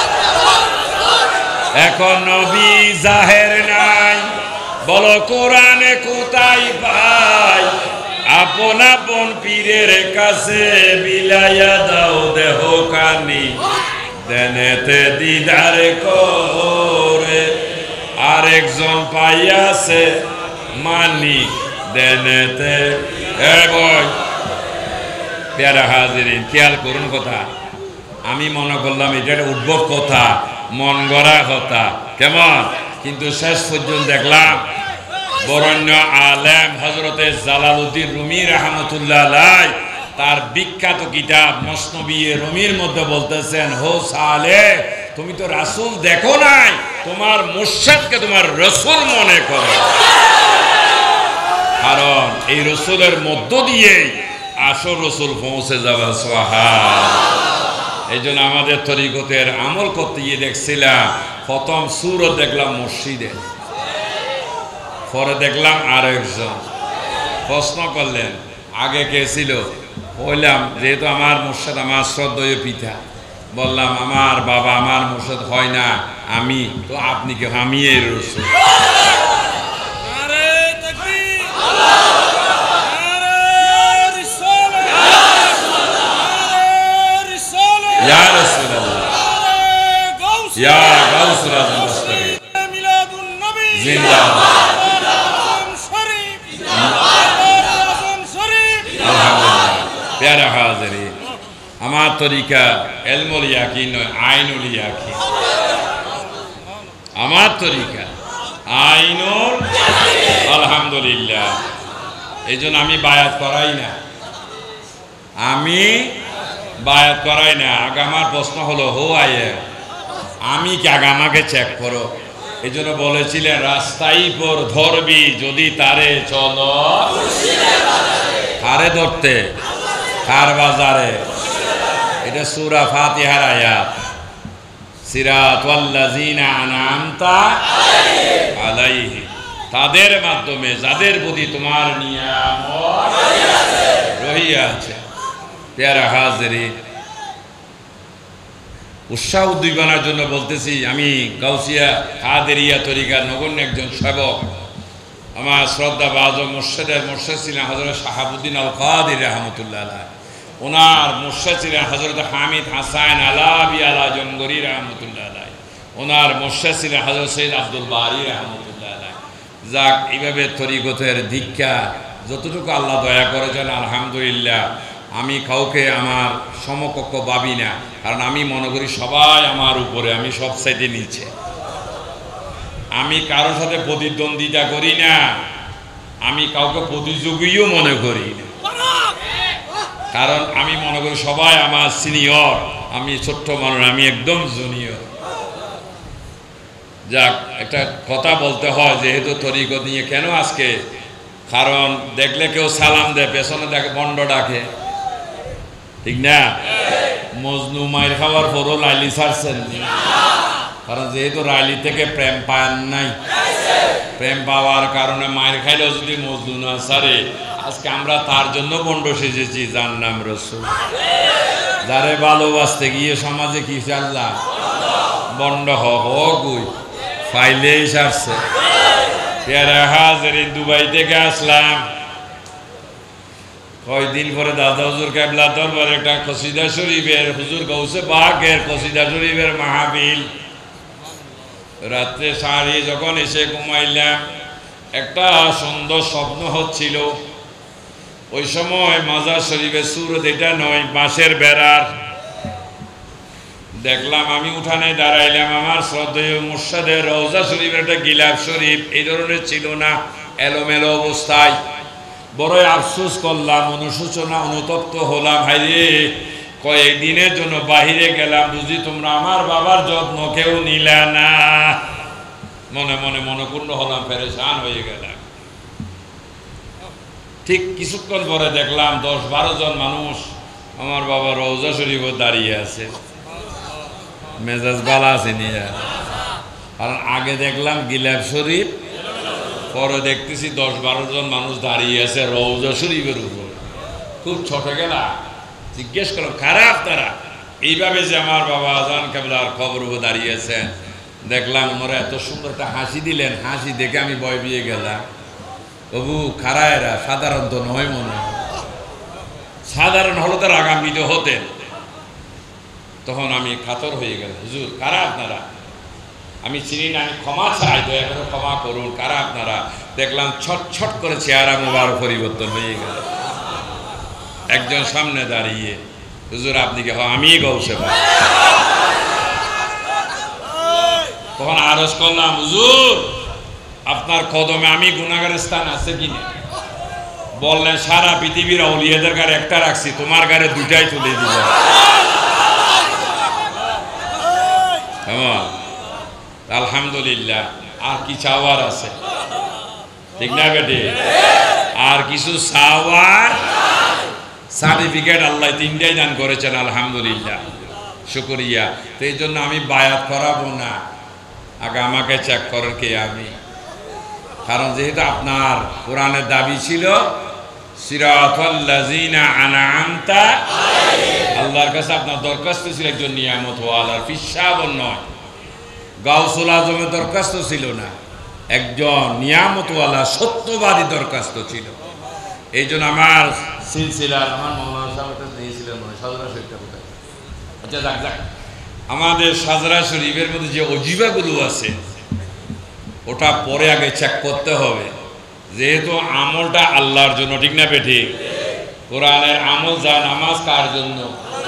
এখন নবী জাহের নাই, বলো কোরআনে কোথায় পাই? আপন আপন পীরের কাছে বিলাইয়া দাও দেহ কানি, দেনেতে দিদার করে। আরেকজন পাইয়াছে মানি, দেনেতে। প্যারা হাজিরিন, খেয়াল করুন কথা। আমি মনে করলাম এটা একটা উদ্ভব কথা, মন গড়া কথা। কেমন? কিন্তু শেষ পর্যন্ত দেখলাম বরেণ্য আলেম হযরতে জালালউদ্দিন রুমি রাহমাতুল্লাহ আলাইহি তার বিখ্যাত কিতাব মসনবী রুমির মধ্যে বলতেছেন, হো সালে, তুমি তো রাসূল দেখো নাই, তোমার মুর্শিদকে তোমার রাসূল মনে করো। কারণ এই রাসূলের মধ্য দিয়েই আসল রাসূল পৌঁছে যাবে। সুবহানাল্লাহ। এই জন্য আমাদের তরিকতের আমল করতে গিয়ে দেখছিলাম, প্রথম সুরত দেখলাম মসজিদে, পরে দেখলাম আর একজন। প্রশ্ন করলেন আগে কে ছিল? বললাম যেহেতু আমার মুর্শিদ আমার শ্রদ্ধেয় পিতা, বললাম আমার বাবা আমার মুর্শিদ হয় না, আমি তো আপনি কে? আমি এর রাসূল। আমার তরিকা এলমুল ইয়াকিন নয়, আইনুল ইয়াকিন। আমার তরিকা আইনুল, আলহামদুলিল্লাহ। এই জন্য আমি বায়াত করাই না, আমি বায়াত করাই না। আগে আমার প্রশ্ন হলো হো আয়ে, আমি কি আগে আমাকে চেক করো। এই জন্য বলেছিলেন রাস্তাই পর ধরবি যদি তারে চলো, কারে ধরতে, কার বাজারে। এটা সূরা ফাতিহার আয়াত, সিরাতাল্লাযিনা আনআমতা আলাইহিম, তাদের মাধ্যমে যাদের প্রতি তোমার নিয়ামত রহিয়াছে। প্যারা হাজিরিন, উৎসাহ উদ্দীপনার জন্য বলতেছি, আমি গাউসিয়া কাদেরিয়া তরিকার নগণ্য একজন সেবক। আমার শ্রদ্ধা বাজম মুর্শিদের মুর্শিদ ছিলেন হযরত শাহাবুদ্দিন আল কাদির রহমতুল্লাহ আলাইহি, ওনার মুর্শিদ ছিলেন হযরত হামিদ হাসান আলাবি আলা জঙ্গরি রহমতুল্লাহ আলাইহি, ওনার মুর্শিদ ছিলেন হযরত সৈয়দ আব্দুল বারী রহমতুল্লাহ আলাইহি। যাক, এইভাবে তরিকতের দীক্ষা যতটুকু আল্লাহ দয়া করেছেন আলহামদুলিল্লাহ। আমি কাউকে আমার সমকক্ষ ভাবি না, কারণ আমি মনে করি সবাই আমার উপরে, আমি সবচাইতে নিচে। আমি কারোর সাথে প্রতিদ্বন্দ্বিতা করি না, আমি কাউকে প্রতিযোগীও মনে করি না, কারণ আমি মনে করি সবাই আমার সিনিয়র, আমি ছোট্ট মানুষ, আমি একদম জুনিয়র। যাক, একটা কথা বলতে হয় যেহেতু তরিকত নিয়ে, কেন আজকে, কারণ দেখলে কেউ সালাম দেয়, পেছনে দেখে বন্ড ডাকে, ঠিক না? মজনু মায়ের খাওয়ার পরও লাইলি ছাড়ছেন, কারণ যেহেতু রাইলি থেকে প্রেম পান নাই, প্রেম পাওয়ার কারণে মায়ের খাইলেও যদি মজনু না ছাড়ে, আজকে আমরা তার জন্য বন্ড সেজেছি, যার নাম রাসূল। যারে ভালোবাসতে গিয়ে সমাজে কি চাল্লা বন্ড হগুই ফাইলেই ছাড়ছে। প্যারা হাজিরিন, দুবাই থেকে আসলাম, কয়দিন পরে দাদা হুজুর কেবলা দরবার একটা কসিদা শরীফের, হুজুর গৌসে বাগের কসিদা শরীফের মাহফিল। রাত্রে সারি যখন এসে ঘুমাইলাম, একটা সুন্দর স্বপ্ন হচ্ছিল। ওই সময় মাজার শরীফের সুরত এটা নয়, বাঁশের বেড়ার। দেখলাম আমি উঠানে দাঁড়াইলাম, আমার শ্রদ্ধেয় মুর্শিদের রওজা শরীফের একটা গিলাফ শরীফ এই ধরনের ছিল না, এলোমেলো অবস্থায়। বড়ই আফসোস করলাম, অনুশোচনা অনুতপ্ত হলাম, হাইরে কয়েকদিনের জন্য বাহিরে গেলাম, বুঝি তোমরা আমার বাবার যত্ন কেউ নিলা না। মনে মনে মনকুণ্ড হলাম, পেরেশান হয়ে গেলাম। ঠিক কিছুক্ষণ পরে দেখলাম 10-12 জন মানুষ আমার বাবার রওজা শরীফে দাঁড়িয়ে আছে। মেজাজ বালা আছে নিয়ে, কারণ আগে দেখলাম গিলাফ শরীফ, পরে দেখতেছি 10-12 জন মানুষ দাঁড়িয়ে আছে রওজা শরীফের উপর। খুব ছোট গেলা, জিজ্ঞেস করলাম কারা আপনারা? এইভাবে যে আমার বাবা আজান কেবলার খবর উপর দাঁড়িয়েছেন, দেখলাম ওনারা এত সুন্দর একটা হাসি দিলেন, হাসি দেখে আমি ভয় পেয়ে গেলাম। বাবু কারা এরা? সাধারণ তো নয় মনে হয়, সাধারণ হলো তার আগামীত হতেন। তখন আমি কাতর হয়ে গেলাম, হুজুর কারা আপনারা? আমি চিনি না, আমি ক্ষমা চাই, দয়া করে ক্ষমা করুন, কারা আপনারা? দেখলাম ছটছট করে চেহারা মোবারক পরিবর্তন হয়ে গেল। একজন সামনে দাঁড়িয়ে, হুজুর আপনি কে? আমি গৌসে পাক। তখন আরজ করলাম, হুজুর আপনার কদমে আমি গুনাহগারের স্থান আছে কিনা? বললেন সারা পৃথিবীর আউলিয়াদের গায়ে একটা রাখছি, তোমার গায়ে দুটাই তুলে দিব। আলহামদুলিল্লাহ, আর কি চাওয়ার আছে? ঠিক না বেটে? আর কিছু চাওয়ার? সার্টিফিকেট আল্লাহ 3টাই দান করেছেন, আলহামদুলিল্লাহ, শুকরিয়া। তো এই জন্য আমি বায়াত করাবো না, আগে আমাকে চেক করেন কে আমি। কারণ যেহেতু আপনার কোরআনের দাবি ছিল সিরাতাল্লাযিনা আনআমতা আলাইহিম, আল্লাহর কাছে আপনার দরখাস্ত ছিল একজন নিয়ামত ওয়ালার, ফিসাবন নয়। গাউসুল আজমের দরখাস্ত ছিল না, একজন নিয়ামতওয়ালা সত্যবাদী দরখাস্ত ছিল। এই জন্য আমার সিলসিলার আমার মৌলানা সাহেব দিয়েছিলেন সাজরা শরীফটা কোথায়? আচ্ছা যাক যাক, আমাদের সাজরা শরীফের মধ্যে যে অজিবাগুলো আছে ওটা পরে আগে চেক করতে হবে, যেহেতু আমলটা আল্লাহর জন্য, ঠিক না বেঠি? কোরআনের আমল যা, নামাজ কার জন্য?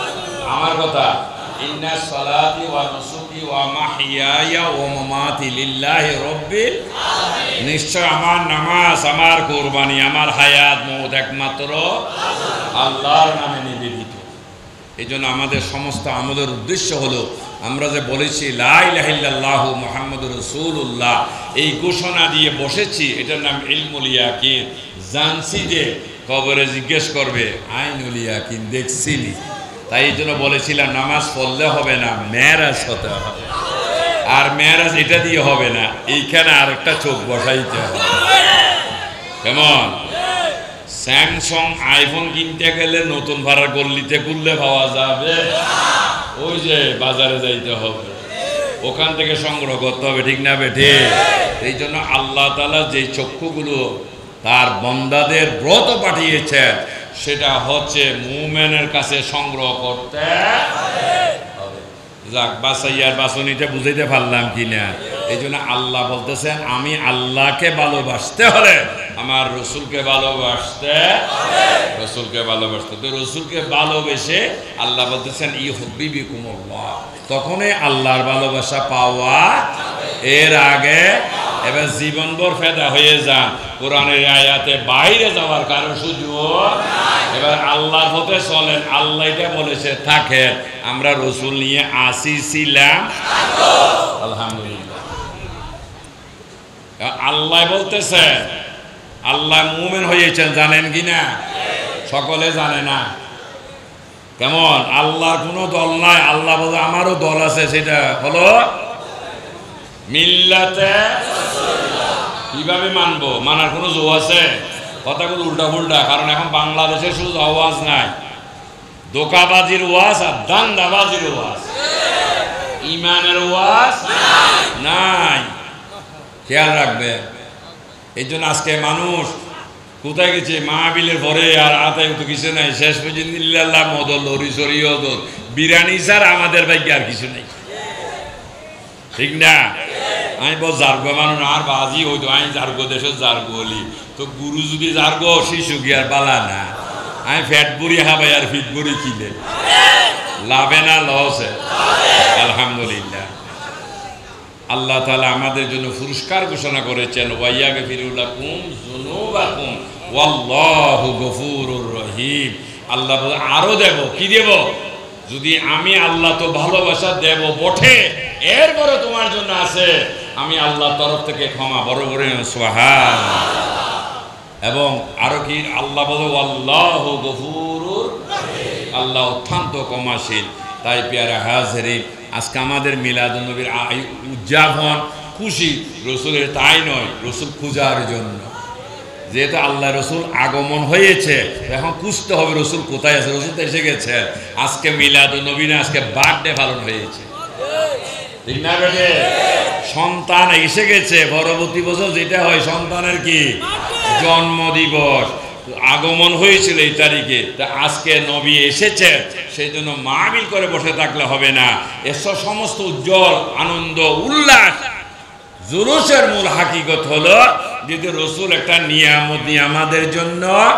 আমার কথা, ইন্না সালাতি ওয়া নুসুকি ওয়া মাহইয়ায়া ওয়া মামাতি লিল্লাহি রাব্বিল আলামিন। নিশ্চয় আমার নামাজ, আমার কুরবানি, আমার হায়াত মওত একমাত্র আল্লাহর নামে নিবেদিত। এই জন্য আমাদের সমস্ত আমাদের উদ্দেশ্য হলো, আমরা যে বলেছি লা ইলাহা ইল্লাল্লাহু মুহাম্মাদুর রাসূলুল্লাহ, এই ঘোষণা দিয়ে বসেছি, এটার নাম ইলমুল ইয়াকিন। জানছি যে কবরে জিজ্ঞেস করবে আইনুল ইয়াকিন দেখছিলি, তাই এই জন্য বলেছিলাম নামাজ পড়লে হবে না, মেরাজ হতে হবে। আর মেরাজ এটা দিয়ে হবে না, এইখানে আরেকটা চোখ বসাইতে হবে। কেমন? স্যামসাং আইফোন কিনতে গেলে নতুন ভাড়ার গল্লিতে খুললে পাওয়া যাবে? ওই যে বাজারে যাইতে হবে, ওখান থেকে সংগ্রহ করতে হবে, ঠিক না বেঠে? এই জন্য আল্লাহ তাআলা যে চক্ষুগুলো তার বান্দাদের ব্রত পাঠিয়েছেন, সেটা হচ্ছে মুমিনের কাছে সংগ্রহ করতে হবে। যাক, বাসাইয়ার বাসনিটা বুঝাইতে পারলাম কিনা? এই জন্য আল্লাহ বলতেছেন, আমি আল্লাহকে ভালোবাসতে হলে আমার রসুলকে ভালোবাসতে হবে। রসুলকে ভালোবাসতে, তো রসুলকে ভালোবেসে আল্লাহ বলতেছেন ইউহিব্বুকুমুল্লাহ, তখনই আল্লাহর ভালোবাসা পাওয়া। এর আগে এবার জীবনভর ফেদা হয়ে যান, কোরআনের আয়াতে বাইরে যাওয়ার কারো সুযোগ। এবার আল্লাহর পথে চলেন, আল্লাহ এটা বলেছে থাকেন, আমরা রসুল নিয়ে আসিছিলাম, আলহামদুলিল্লাহ। আল্লাহ বলতেছে, আল্লাহ মুমিন হয়েছেন, জানেন কিনা? সকলে জানে না। কেমন? আল্লাহর কোনো দল নাই, আল্লাহ বলে আমারও দল আছে, সেটা হলো মিল্লাতে। কিভাবে মানবো? মানার কোনো জো আছে? কথাগুলো উল্টা ফুল্টা, কারণ এখন বাংলাদেশে শুধু আওয়াজ নাই, দোকাবাজির ওয়াজ আর দান্দাবাজির ওয়াজ, ইমানের ওয়াজ নাই। খেয়াল রাখবে। এই জন্য আজকে মানুষ কোথায় গেছে? মাহবিলের পরে আর আতায় তো কিছু নাই, শেষ পর্যন্ত ইল্লাল্লাহ মদল লরি সরিয়ত বিরিয়ানি স্যার আমাদের ভাগ্যে আর কিছু নেই, ঠিক না? আমি বল জার্গো মানুষ আর বাজি হইতো, আমি জার্গো দেশের জার্গো হলি তো গুরু যদি জার্গো শিশু কি আর বালা না, আমি ফ্যাট বুড়ি হাবাই আর ফিট বুড়ি কিনে লাভে না লসে? আলহামদুলিল্লাহ। আল্লাহ তাআলা আমাদের জন্য পুরস্কার ঘোষণা করেছেন, ওয়াইয়াগফিরু লাকুম যুনুবাকুম ওয়াল্লাহু গফুরুর রহিম। আল্লাহ বলে আরো দেব। কি দেব? যদি আমি আল্লাহ তো ভালোবাসা দেব বটে, এরপরে তোমার জন্য আছে আমি আল্লাহর তরফ থেকে ক্ষমা, বড় বড় সুবহানাল্লাহ। এবং আরো কি আল্লাহ বলে আল্লাহু গফুরুর রহিম, আল্লাহ অত্যন্ত ক্ষমাশীল। তাই পেয়ারা হাজিরিন, আজকে আমাদের মিলাদুন নবীর উদযাপন খুশি রসুলের, তাই নয়, রসুল খোঁজার জন্য। যেহেতু আল্লাহ রসুল আগমন হয়েছে, এখন খুঁজতে হবে রসুল কোথায় আছে। রসুল তো এসে গেছে, আজকে মিলাদুন নবী না, আজকে বার্থডে পালন হয়েছে, ঠিক না বেটে? সন্তান এসে গেছে, পরবর্তী বছর যেটা হয় সন্তানের কি জন্মদিবস, আগমন হয়েছিল এই তারিখে, তা আজকে নবী এসেছে, সেই জন্য মাহফিল করে বসে থাকলে হবে না। এসব সমস্ত উজ্জ্বল আনন্দ উল্লাস জুলুসের মূল হাকিকত হলো যদি রসুল একটা নিয়ামত নিয়ে আমাদের জন্য।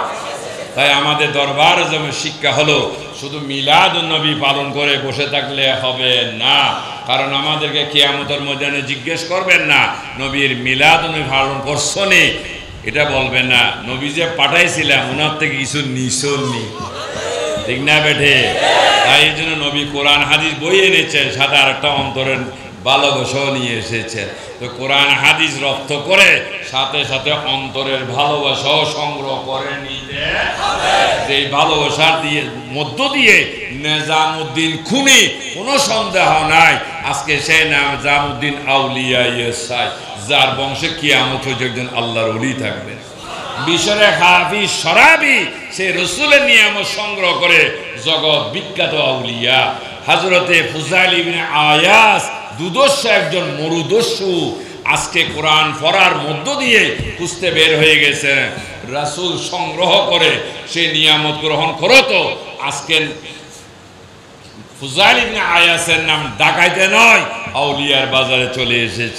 তাই আমাদের দরবার যেমন শিক্ষা হলো শুধু মিলাদুন নবী পালন করে বসে থাকলে হবে না, কারণ আমাদেরকে কিয়ামতের ময়দানে জিজ্ঞেস করবেন না নবীর মিলাদুন নবী পালন করছো নি, এটা বলবেন না। নবী যে পাঠাইছিলাম ওনার থেকে কিছু নিশনি, ঠিক না বেঠে? তাই এই জন্য নবী কোরআন হাদিস বই এনেছেন, সাথে আর একটা অন্তরের ভালোবাসাও নিয়ে এসেছেন। তো কোরআন হাদিস রপ্ত করে সাথে সাথে অন্তরের ভালোবাসাও সংগ্রহ করে নিতে হবে। যে ভালোবাসার দিয়ে মধ্য দিয়ে নিজামউদ্দিন খুনি, কোনো সন্দেহ নাই আজকে সে নিজামউদ্দিন আউলিয়া ইয়েসাই, যার বংশে কিয়ামত হয়ে একজন আল্লাহর ওলি থাকবে। বিশরে হাফিজ সরাবি সে রসুলের নিয়ামত সংগ্রহ করে জগৎ বিখ্যাত আউলিয়া। হযরতে ফুজাইল ইবনে আয়াস দুদস্য একজন মরুদস্যু, আজকে কোরআন পড়ার মধ্য দিয়ে খুঁজতে বের হয়ে গেছে, রাসূল সংগ্রহ করে সে নিয়ামত গ্রহণ করো। তো আজকে ফুজাইল ইবনে আয়াসের নাম ডাকাইতে নয়, আউলিয়ার বাজারে চলে এসেছে।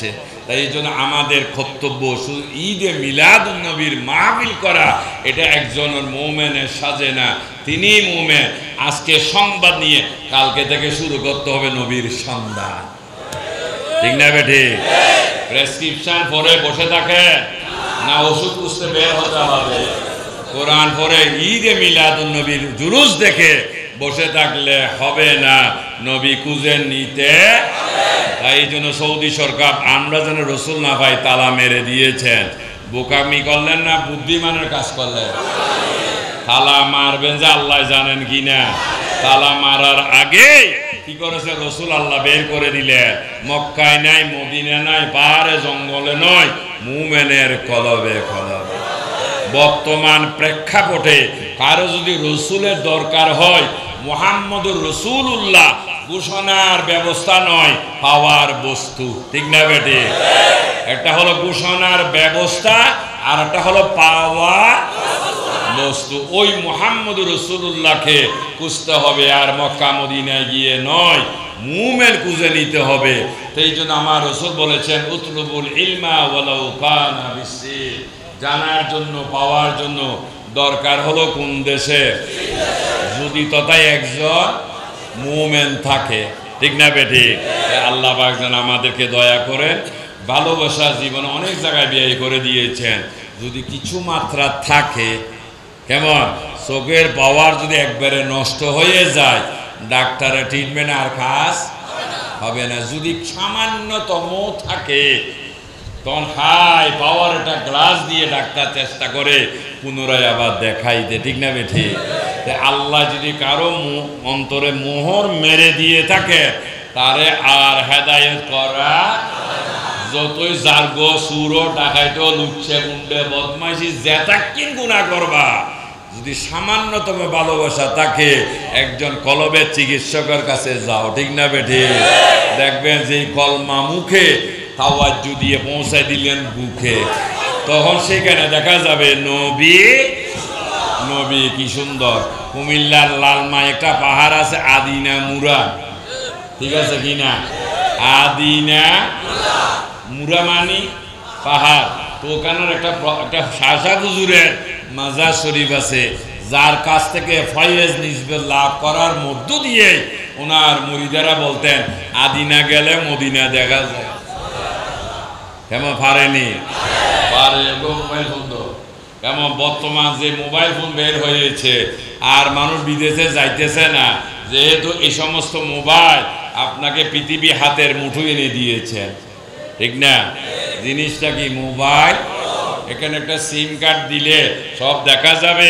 তাই এই জন্য আমাদের কর্তব্য শুধু ঈদে মিলাদুন নবীর মাহফিল করা, এটা একজনের মোমেনের সাজে না, তিনি মোমেন। আজকে সংবাদ নিয়ে কালকে থেকে শুরু করতে হবে নবীর সন্ধান, ঠিক না বেঠি? প্রেসক্রিপশন পরে বসে থাকে না, ওষুধ খুঁজতে বের হতে হবে। কোরআন পরে ঈদে মিলাদুন নবীর জুলুস দেখে বসে থাকলে হবে না, নবী খুঁজে নিতে। তাই এই জন্য সৌদি সরকার আমরা যেন রসুল না পাই তালা মেরে দিয়েছেন। বোকামি করলেন না বুদ্ধিমানের কাজ করলেন? তালা মারবেন যে আল্লাহ জানেন কিনা। তালা মারার আগে কি করেছে রসুল আল্লাহ বের করে দিলেন। মক্কায় নাই, মদিনা নাই, পাহাড়ে জঙ্গলে নয়, মুমেনের কলবে কলবে। বর্তমান প্রেক্ষাপটে কারো যদি রসুলের দরকার হয়, মুহাম্মদুর রাসূলুল্লাহ ঘোষণার ব্যবস্থা নয়, পাওয়ার বস্তু, ঠিক না বেটি? একটা হলো ঘোষণার ব্যবস্থা আর একটা হলো পাওয়ার বস্তু। ওই মুহাম্মদুর রাসূলুল্লাহকে খুঁজতে হবে, আর মক্কা মদিনায় গিয়ে নয়, মুমেন খুঁজে নিতে হবে। সেই জন্য আমার রাসূল বলেছেন, উতলুবুল ইলমা ওয়ালাউ কানা বিসসির। জানার জন্য, পাওয়ার জন্য দরকার হলো কোন দেশে? যদি তথায় একজন মুমেন থাকে, ঠিক না বেটি? আল্লাহ পাক যেন আমাদেরকে দয়া করেন। ভালোবাসা জীবনে অনেক জায়গায় ব্যয় করে দিয়েছেন, যদি কিছু মাত্রা থাকে, কেমন চোখের পাওয়ার যদি একবারে নষ্ট হয়ে যায়, ডাক্তারের ট্রিটমেন্ট আর কাজ হবে না। যদি সামান্যতম থাকে তখন হাই পাওয়ার একটা গ্লাস দিয়ে ডাক্তার চেষ্টা করে পুনরায় আবার দেখাইতে, ঠিক না বেঠি? আল্লাহ যদি কারো অন্তরে মোহর মেরে দিয়ে থাকে, তারে আর হেদায়েত করা, যতই জার্গ সুরো ডাকাইতো লুচ্ছে গুন্ডে বদমাইশি জেতাকিন গুনাহ করবা, যদি সামান্যতম ভালোবাসা থাকে, একজন কলবের চিকিৎসকের কাছে যাও, ঠিক না বেঠি? দেখবেন যে কলমা মুখে তাওয়াজ্জু দিয়ে পৌঁছাই দিলেন বুকে, তখন সেখানে দেখা যাবে নবী নবী। কি সুন্দর! কুমিল্লার লালমা একটা পাহাড় আছে আদিনা মুরা, ঠিক আছে কিনা? আদিনা মুরা মানি পাহাড়। তো ওখানের একটা শাসা হুজুরের মাজার শরীফ আছে, যার কাছ থেকে ফয়েজ নিসবত লাভ করার মধ্য দিয়ে ওনার মুরিদারা বলতেন, আদিনা গেলে মদিনা দেখা যায়। কেমন পারেনি? পারে। মোবাইল ফোন তো কেমন, বর্তমান যে মোবাইল ফোন বের হয়েছে, আর মানুষ বিদেশে যাইতেছে না, যেহেতু এই সমস্ত মোবাইল আপনাকে পৃথিবী হাতের মুঠো এনে দিয়েছে, ঠিক না? জিনিসটা কি? মোবাইল। এখানে একটা সিম কার্ড দিলে সব দেখা যাবে?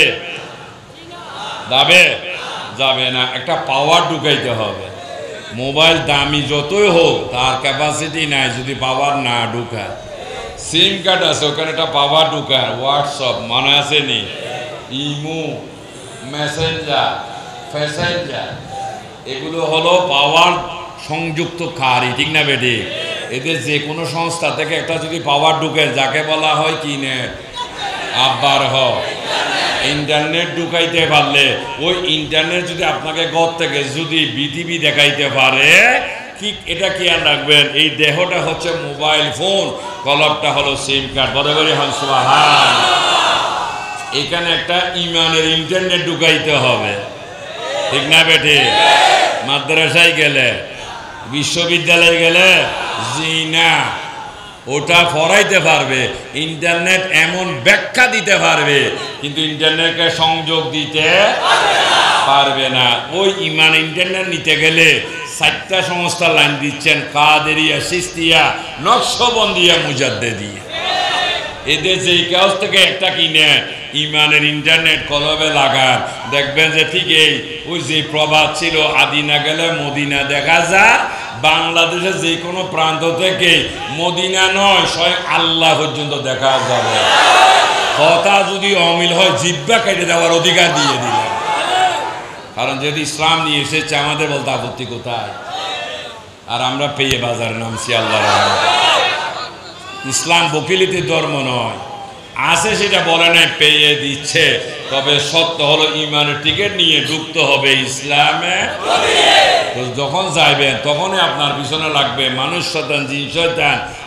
যাবে না, একটা পাওয়ার ঢুকাইতে হবে। মোবাইল দামি যতই হোক, তার ক্যাপাসিটি নাই যদি পাওয়ার না ঢুকায়। সিম কার্ড আছে, ওখানে একটা পাওয়ার ঢুকায়। হোয়াটসঅ্যাপ মনে আছে নি? ইমো, মেসেঞ্জার, ফেসেঞ্জার, এগুলো হলো পাওয়ার সংযুক্তকারী, ঠিক না বেটি? এদের যে কোনো সংস্থা থেকে একটা যদি পাওয়ার ঢুকে, যাকে বলা হয় কি নেট, আব্বার ইন্টারনেট ঢুকাইতে পারলে, ওই ইন্টারনেট যদি আপনাকে ঘর থেকে যদি পৃথিবী দেখাইতে পারে, ঠিক এটা খেয়াল রাখবেন, এই দেহটা হচ্ছে মোবাইল ফোন, কলবটা হলো সিম কার্ড। বরাবরই হন সুবহান। এখানে একটা ইমানের ইন্টারনেট ঢুকাইতে হবে, ঠিক না বেটি? মাদ্রাসায় গেলে, বিশ্ববিদ্যালয়ে গেলে জি না, ওটা পড়াইতে পারবে, ইন্টারনেট এমন ব্যাখ্যা দিতে পারবে, কিন্তু ইন্টারনেটকে সংযোগ দিতে পারবে না। ওই ইমান ইন্টারনেট নিতে গেলে 4টা সংস্থা লাইন দিচ্ছেন, কাদেরিয়া, চিশতিয়া, নকশবন্দিয়া, মুজাদ্দিদিয়া। এদের যেই কাজ থেকে একটা কিনে ইমানের ইন্টারনেট কলবে লাগান, দেখবেন যে ঠিক ওই যে প্রবাদ ছিল, আদিনা গেলে মদিনা দেখা যায়। বাংলাদেশের যে কোনো প্রান্ত থেকে মদিনা নয়, স্বয়ং আল্লাহ পর্যন্ত দেখা যাবে। কথা যদি অমিল হয়, জিহ্বা কেটে দেওয়ার অধিকার দিয়ে দিলেন। কারণ যদি ইসলাম নিয়ে এসেছে, আমাদের বলতে আপত্তি কোথায়? আর আমরা পেয়ে বাজারে নামছি। আল্লাহ ইসলাম বকিলিতে ধর্ম নয়, আছে সেটা বলে নাই, পেয়ে দিচ্ছে। তবে সত্য হলো ইমানের টিকিট নিয়ে ঢুকতে হবে ইসলামে। যখন যাইবেন তখনই আপনার পিছনে লাগবে মানুষ শয়তান, জিন শয়তান,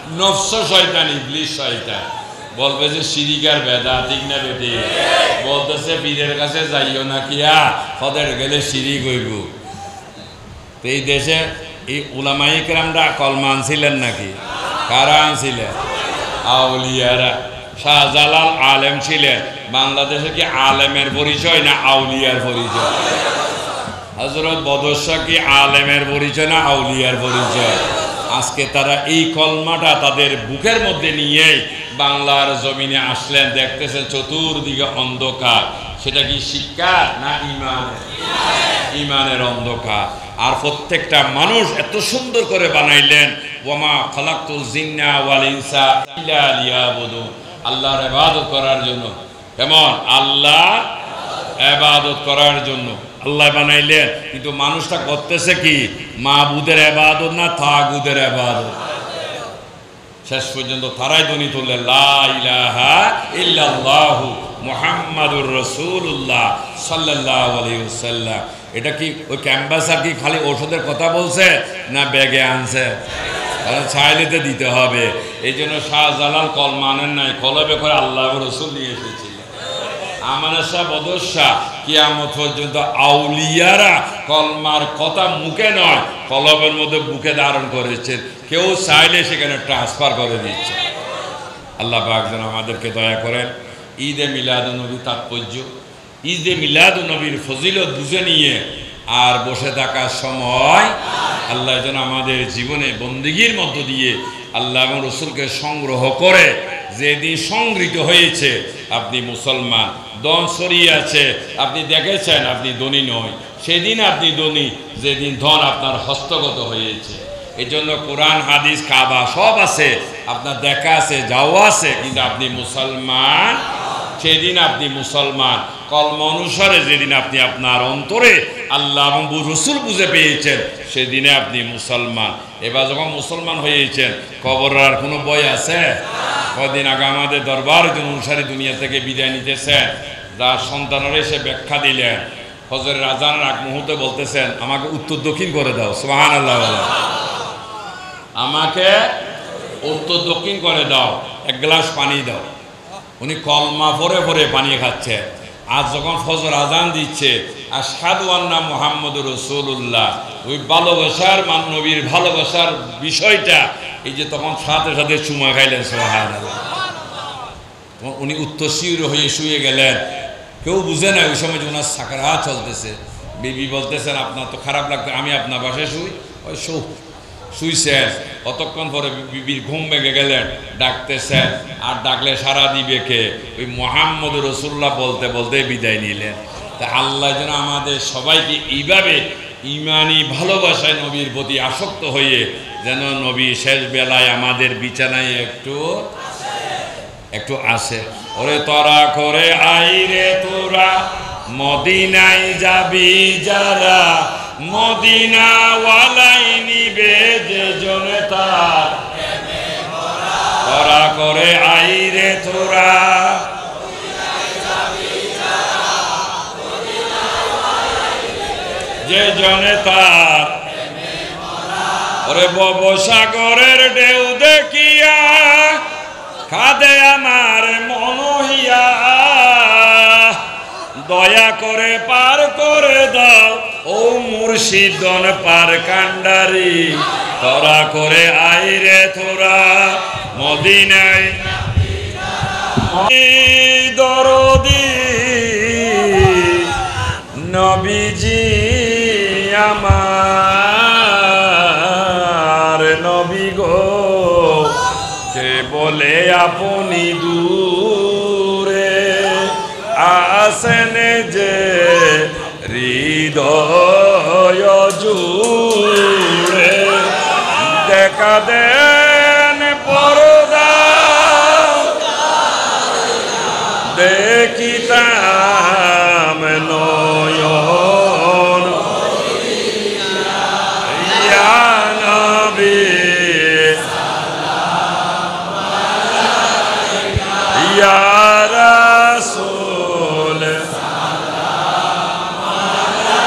নফস শয়তান, ইবলিশ শয়তান বলবে যে শিরিকার বেদা ঠিক না বেটি, বলতেছে পীরের কাছে যাইও না কিয়া ফদের গেলে শিরিক হইব। তো এই দেশে এই উলামায়ে কেরামরা কলমা আনছিলেন নাকি? কারা আনছিলেন? আউলিয়ারা। শাহজালাল আলেম ছিলেন। বাংলাদেশে কি আলেমের পরিচয় না আউলিয়ার পরিচয়? হযরত বদর শাহ কি আলেমের পরিচয় না আউলিয়ার পরিচয়? আজকে তারা এই কলমাটা তাদের বুকের মধ্যে নিয়েই বাংলার জমিনে আসলেন। দেখতেছেন চতুর্দিকে অন্ধকার, সেটা কি শিক্ষা না ইমান? ইমানের অন্ধকার। আর প্রত্যেকটা মানুষ এত সুন্দর করে বানাইলেন, ওয়ামা খালাকতুল জিন্না ওয়াল ইনসা ইল্লা লিয়াবুদুন, আল্লাহর ইবাদত করার জন্য। কেমন? আল্লাহর ইবাদত করার জন্য আল্লাহ বানাইলেন। কিন্তু মানুষটা করতেছে কি? মাবুদের ইবাদত না তাগুদের ইবাদত। শেষ পর্যন্ত তারাই ধ্বনি তুললেন লা ইলাহা ইল্লাল্লাহু মুহাম্মাদুর রাসূলুল্লাহ সাল্লাল্লাহু আলাইহি ওয়াসাল্লাম। এটা কি ওই ক্যাম্পাসার কি খালি ওষুধের কথা বলছে না ব্যাগে আনছে? চাইলেতে দিতে হবে। এই জন্য শাহজালাল কলমা আনেন নাই, কলবে করে আল্লাহ রসুল নিয়ে এসেছিলেন। আমানের শাহ বদর শাহ কিয়ামত পর্যন্ত আউলিয়ারা কলমার কথা মুখে নয় কলবের মধ্যে বুকে ধারণ করেছেন। কেউ চাইলে সেখানে ট্রান্সফার করে দিচ্ছে। আল্লাহ পাক যেন আমাদেরকে দয়া করেন। ঈদে মিলাদুন্নবীর তাৎপর্য, ঈদে মিলাদুন্নবীর ফজিলত বুঝে নিয়ে আর বসে থাকার সময় আল্লাহ যেন আমাদের জীবনে বন্দেগীর মধ্য দিয়ে আল্লাহ এবং রসুলকে সংগ্রহ করে যেদিন সংগৃহীত হয়েছে আপনি মুসলমান, ধন ছড়িয়ে আছে, আপনি দেখেছেন আপনি ধনী নয়, সেদিন আপনি ধনী যেদিন ধন আপনার হস্তগত হয়েছে। এই জন্য কোরআন হাদিস কাবা সব আছে, আপনার দেখা আছে, যাওয়া আছে, কিন্তু আপনি মুসলমান। সেদিন আপনি মুসলমান কলম অনুসারে যেদিন আপনি আপনার অন্তরে আল্লাহ এবং রসুল বুঝে পেয়েছেন সেদিনে আপনি মুসলমান। এবার যখন মুসলমান হয়েছেন কবরের আর কোনো বই আছে? কদিন আগে আমাদের দরবার অনুসারী দুনিয়া থেকে বিদায় নিতেছেন, যার সন্তানেরা এসে ব্যাখ্যা দিলেন ফজরের আজানের আগ মুহূর্তে বলতেছেন আমাকে উত্তর দক্ষিণ করে দাও। সুবহানাল্লাহ, আমাকে উত্তর দক্ষিণ করে দাও, এক গ্লাস পানি দাও। উনি কলমা পরে পরে পানি খাচ্ছে। আজ যখন ফজর আজান দিচ্ছে আশহাদু আন্না মুহাম্মাদুর রাসূলুল্লাহ, ওই ভালোবাসার নবীর ভালোবাসার বিষয়টা এই যে তখন সাথে সাথে চুমা খাইলেন। সুবহানাল্লাহ। উনি উত্তরসূরি হয়ে শুয়ে গেলেন। কেউ বুঝে না ওই সময় যে ওনার সাকারাত চলতেছে। বিবি বলতেছেন আপনার তো খারাপ লাগতো, আমি আপনার বাসায় শুই। ওই শুইছেন, কতক্ষণ পরে বিবির ঘুম ভেঙে গেলেন, ডাকতেছেন। আর ডাকলে সারা দিবে কে? ওই মুহাম্মদ রাসূলুল্লাহ বলতে বলতে বিদায় নিলেন। তা আল্লাহ যেন আমাদের সবাইকে এইভাবে ইমানি ভালোবাসায় নবীর প্রতি আসক্ত হয়ে যেন নবী শেষ বেলায় আমাদের বিছানায় একটু আসে। ওরে তরা করে আইরে তোরা মদিনায় যাবি যারা, মদিনাওয়ালাই নিবে যে জনে তার, তরা করে আইরে তোরা যে জনে তার। ওরে ভবসাগরের ঢেউ দেখিয়া কাঁদে আমার মনহিয়া, দয়া করে পার করে দাও ও মুর্শিদন পার কান্ডারি, তরা করে আইরে তোরা মদিনায় দরদি নবীজি আমার নবী গো, কে বলে আপনি দূরে আসেন যে হৃদয় জুড়ে, দেখা দেন পরদা দেখিতাম নয়ন, ইয়া নবী ইয়া রাসূল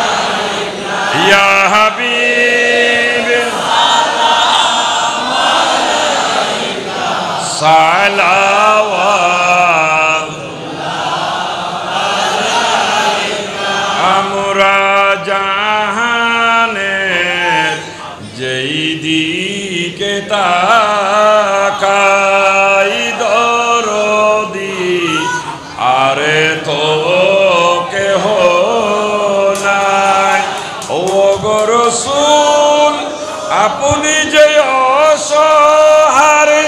ইয়া হাবিব তাকাই দরদি আরে তো কেহ নাই ও গো রাসূল আপনি যে অসহায়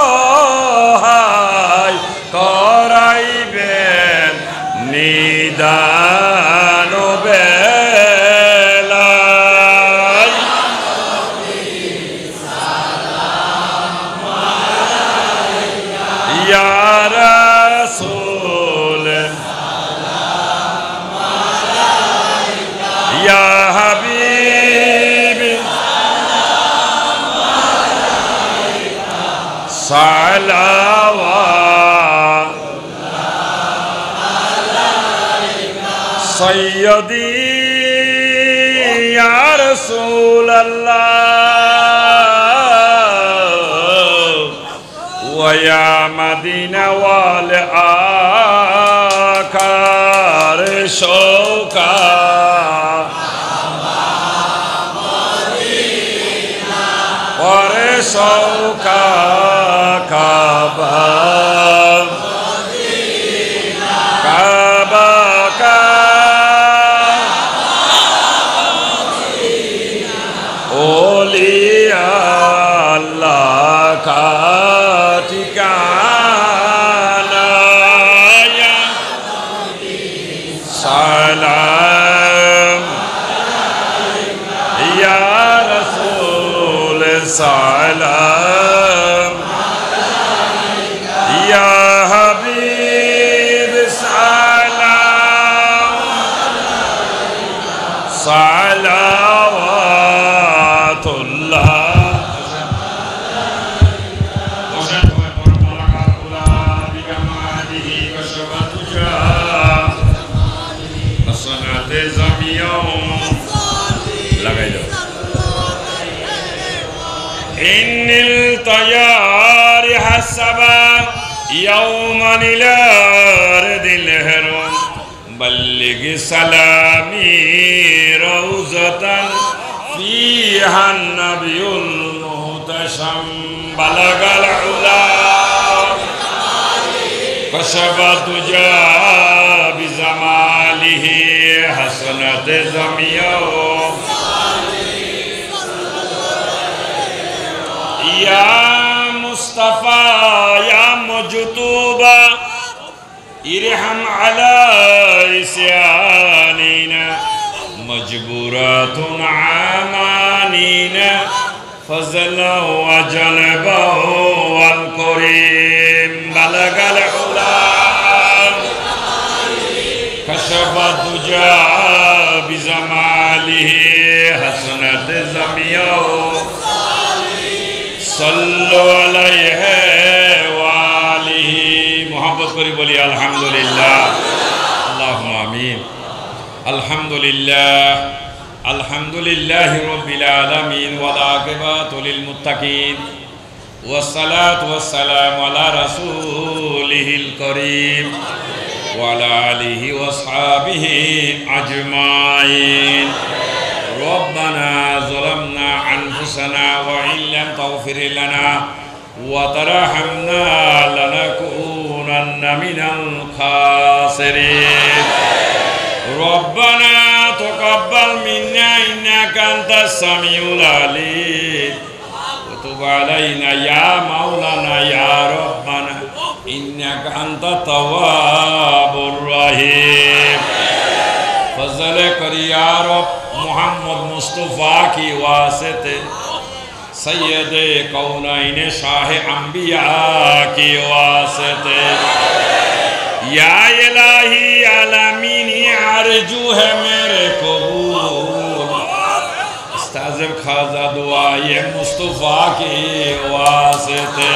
সহায় করাইবেন নিদান বেলায় ইয়া রাসূল ইয়া হাবিবি সালাওয়াত সৈয়দি ইয়া রাসূলাল্লাহ ওয়া ইয়া মদিনা ওয়াল আকার শৌকা পরে শৌকা কাবা কাবা ওলিয়া আল্লাহ কা ঠিকানা সালাম ইয়া রাসূল সালাম ইয়া হাবিব সালাম সালাওয়াতুল্লাহ লাগাই দাও إن الطيار حسبا يوما إلى أرض الهرم بلغ سلامي روزة فيها النبي المهتشم بلغ العلا كشف الدجى بزماله حسنت زميه يا مصطفى يا مجتوبا ارحم على إسياننا مجبورات عمانينا فضلا وجلبه والكريم بلغ العلا كشف الدجى بزماله حسنت زميه صلوا عليه وآله محبت করি বলি আলহামদুলিল্লাহ আল্লাহুম্মা আমিন আলহামদুলিল্লাহ আলহামদুলিল্লাহি রাব্বিল আলামিন ওয়াল আকিবাতু লিল মুত্তাকিন ওয়াসসালাতু ওয়াসসালামু আলা রাসূলিহিল কারীম ওয়া আলা আলিহি ওয়া আসহাবিহি আজমাইন ربنا ظلمنا أنفسنا وإن لم تغفر لنا وترحمنا لنكونن من الخاسرين ربنا تقبل منا إنك أنت السميع العليم وتب علينا يا مولانا يا ربنا إنك أنت التواب الرحيم فضل کری یا رب محمد مصطفیٰ کی واسطے سید کونین شاہ انبیاء کی واسطے یا الہی عالمین آرزو ہے میرے قبول استاذب خازہ دعائے مصطفیٰ کی واسطے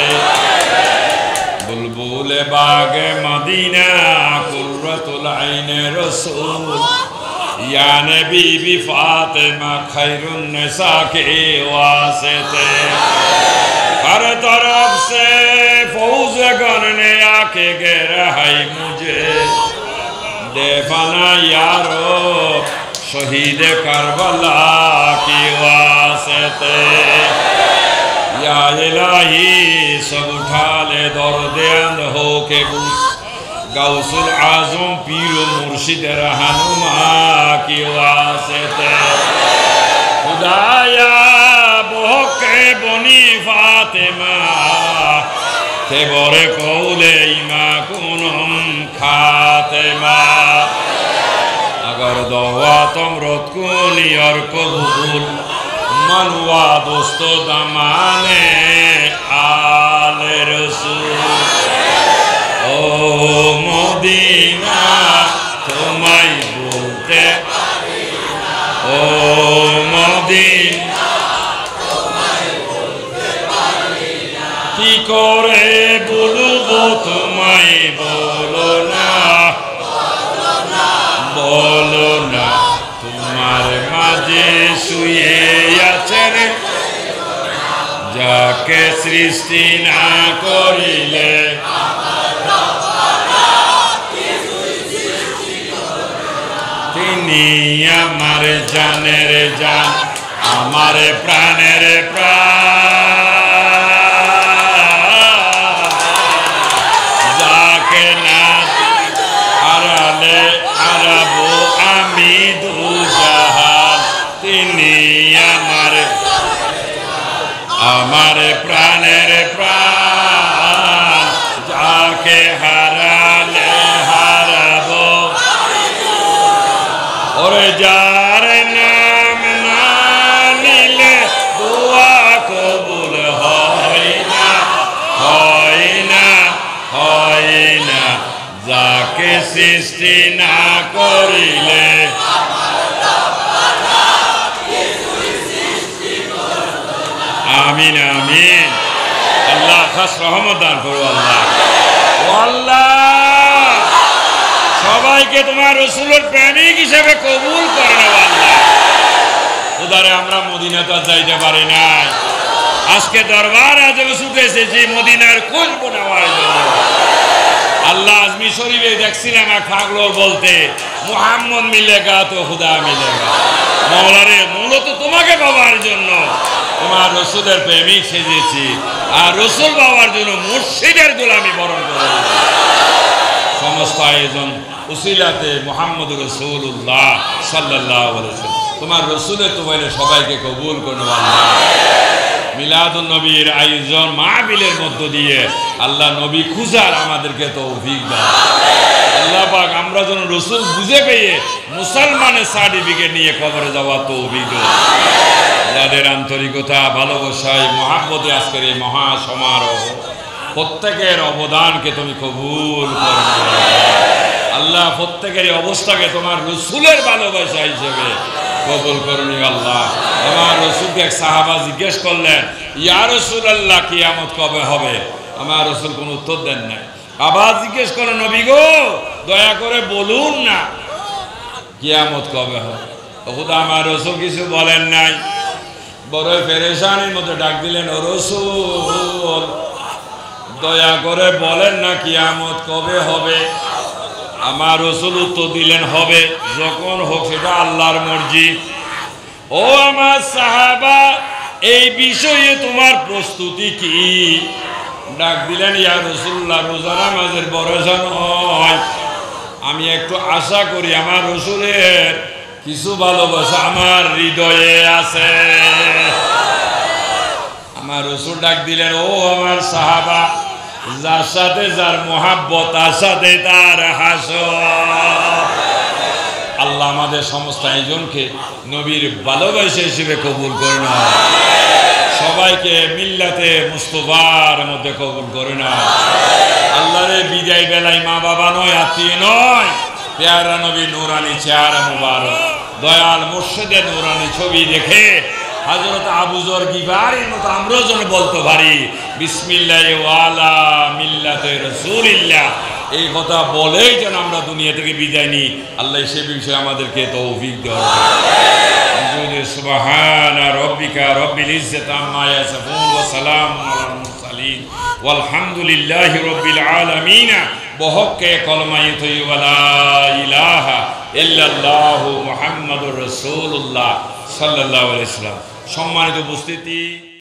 بلبل باغ مدینہ قرۃ العین رسول یا نبی بی فاطمہ خیر النساء کے واسطے ہر طرف سے فوز کرنے آکے گرہ ہے مجھے دیفنا یارو شہید کربلا کی واسطے या इलाही सब उठा ले दर्द अंध हो के बुस गौसुल आजम पीर मुर्शिद रहनुमा की वास्ते खुदाया बहके बनी फातिमा के बरे कौले इमा कुनम खातिमा अगर दवा तमरत कुनी और कबूल मनवा दोस्तों दमाने आले रसूल ओ मदीना तुम्हारी बोलते ओ मदीना की करे बोलबो तुम्हारी बोलो ना तुम्हारे माजे শুয়ে আছেন যাকে সৃষ্টি না করিলে তিনি আমার জানের জান আমার প্রাণের প্রাণ যাকে না হারালে হারাবো আমি দুজাহান তিনি আমার প্রাণের প্রাণ যাকে হারালে হারাবো ওরে যার নাম না নিলে দোয়া কবুল হয় না যাকে সৃষ্টি না করিলে আমিন আমিন আল্লাহ খাস রহমত দান করো আল্লাহ ও আল্লাহ সবাইকে তোমার রাসূলের প্রেমিক হিসেবে কবুল করে নাও আল্লাহ খোদারে আমরা মদিনা তো যাইতে পারি না আজকে দরবার আজমে ছুটে এসেছি মদিনার খুশবু নেওয়ার জন্য আল্লাহ আজমি শরীফে দেখছিলাম এক পাগল বলতে মুহাম্মদ মিলেগা তো খুদা মিলেগা মওলারে মূলত তোমাকে পাওয়ার জন্য তোমার রাসূলের প্রেমিক সেজেছি আর রাসূল পাওয়ার জন্য মুর্শিদের গোলামি বরণ করে সমস্ত আয়োজন উসিলাতে মুহাম্মদ রাসূলুল্লাহ সাল্লাল্লাহু আলাইহি ওয়াসাল্লাম তোমার রাসূলের তোবাইলে সবাইকে কবুল করো আল্লাহ মিলাদুন নবীর আয়োজন মাহফিলের মধ্য দিয়ে আল্লাহ নবী খুঁজার আমাদেরকে তৌফিক দাও আল্লাহ পাক আমরা যেন রাসূল বুঝে পেয়ে মুসলমানের সার্টিফিকেট নিয়ে কবরে যাওয়া তৌফিক দাও যাদের আন্তরিকতা ভালোবাসায় মহাব্বতে আজকের এই মহা সমারোহ প্রত্যেকের অবদানকে তুমি কবুল করো আল্লাহ প্রত্যেকের অবস্থাকে তোমার রাসূলের ভালোবাসা হিসেবে কবুল করুন আল্লাহ আমার রাসূলকে এক সাহাবা জিজ্ঞেস করলেন ইয়া রাসূলুল্লাহ কিয়ামত কবে হবে আমার রাসূল কোনো উত্তর দেন না আবার জিজ্ঞেস করেন নবী গো দয়া করে বলুন না কিয়ামত কবে হবে খোদা আমার রাসূল কিছু বলেন নাই বড় পেরেশানির মধ্যে ডাক দিলেন ও রাসূল দয়া করে বলেন না কিয়ামত কবে হবে আমার রাসূল উত্তর দিলেন হবে যখন হোক সেটা আল্লাহর মর্জি ও আমার সাহাবা এই বিষয়ে তোমার প্রস্তুতি কি ডাক দিলেন ইয়া রাসূলুল্লাহ রোজা নামাজের ভরসা নয় আমি একটু আশা করি আমার রাসূলের কিছু ভালোবাসা আমার হৃদয়ে আছে আমার রাসূল ডাক দিলেন ও আমার সাহাবা যার সাথে যার মহাব্বত তার সাথে তার হাসর আল্লাহ আমাদের সমস্ত আয়োজনকে নবীর ভালোবাসা হিসেবে কবুল করে না সবাইকে মিল্লাতে মুস্তাফার মধ্যে কবুল করে না আল্লাহরে বিদায় বেলায় মা বাবা নয় আত্মীয় নয় পেয়ারা নবী নূরানি চেহারা মুবারক দয়াল মুর্শিদের নূরানি ছবি দেখে হযরত আবু যর গিফারির মতো আমরাও যেন বলতে পারি বিসমিল্লাহি ওয়ালা মিল্লাতে রাসূলিল্লাহ এই কথা বলেই যেন আমরা দুনিয়া থেকে বিদায় নিই আল্লাহ সে বিষয়ে আমাদেরকে তৌফিক দেন আমিন সুবহানা রাব্বিকা রাব্বিল ইজ্জাতি আম্মা ইয়াসিফুন ওয়া সালামুন আলাল মুরসালিন ওয়ালহামদুলিল্লাহি রাব্বিল আলামিন বহকে কলমায়ে তৈয়বা লা ইলাহা ইল্লাল্লাহু মুহাম্মাদুর রাসূলুল্লাহ সাল্লাল্লাহু আলাইহি ওয়াসাল্লাম সম্মানিত উপস্থিতি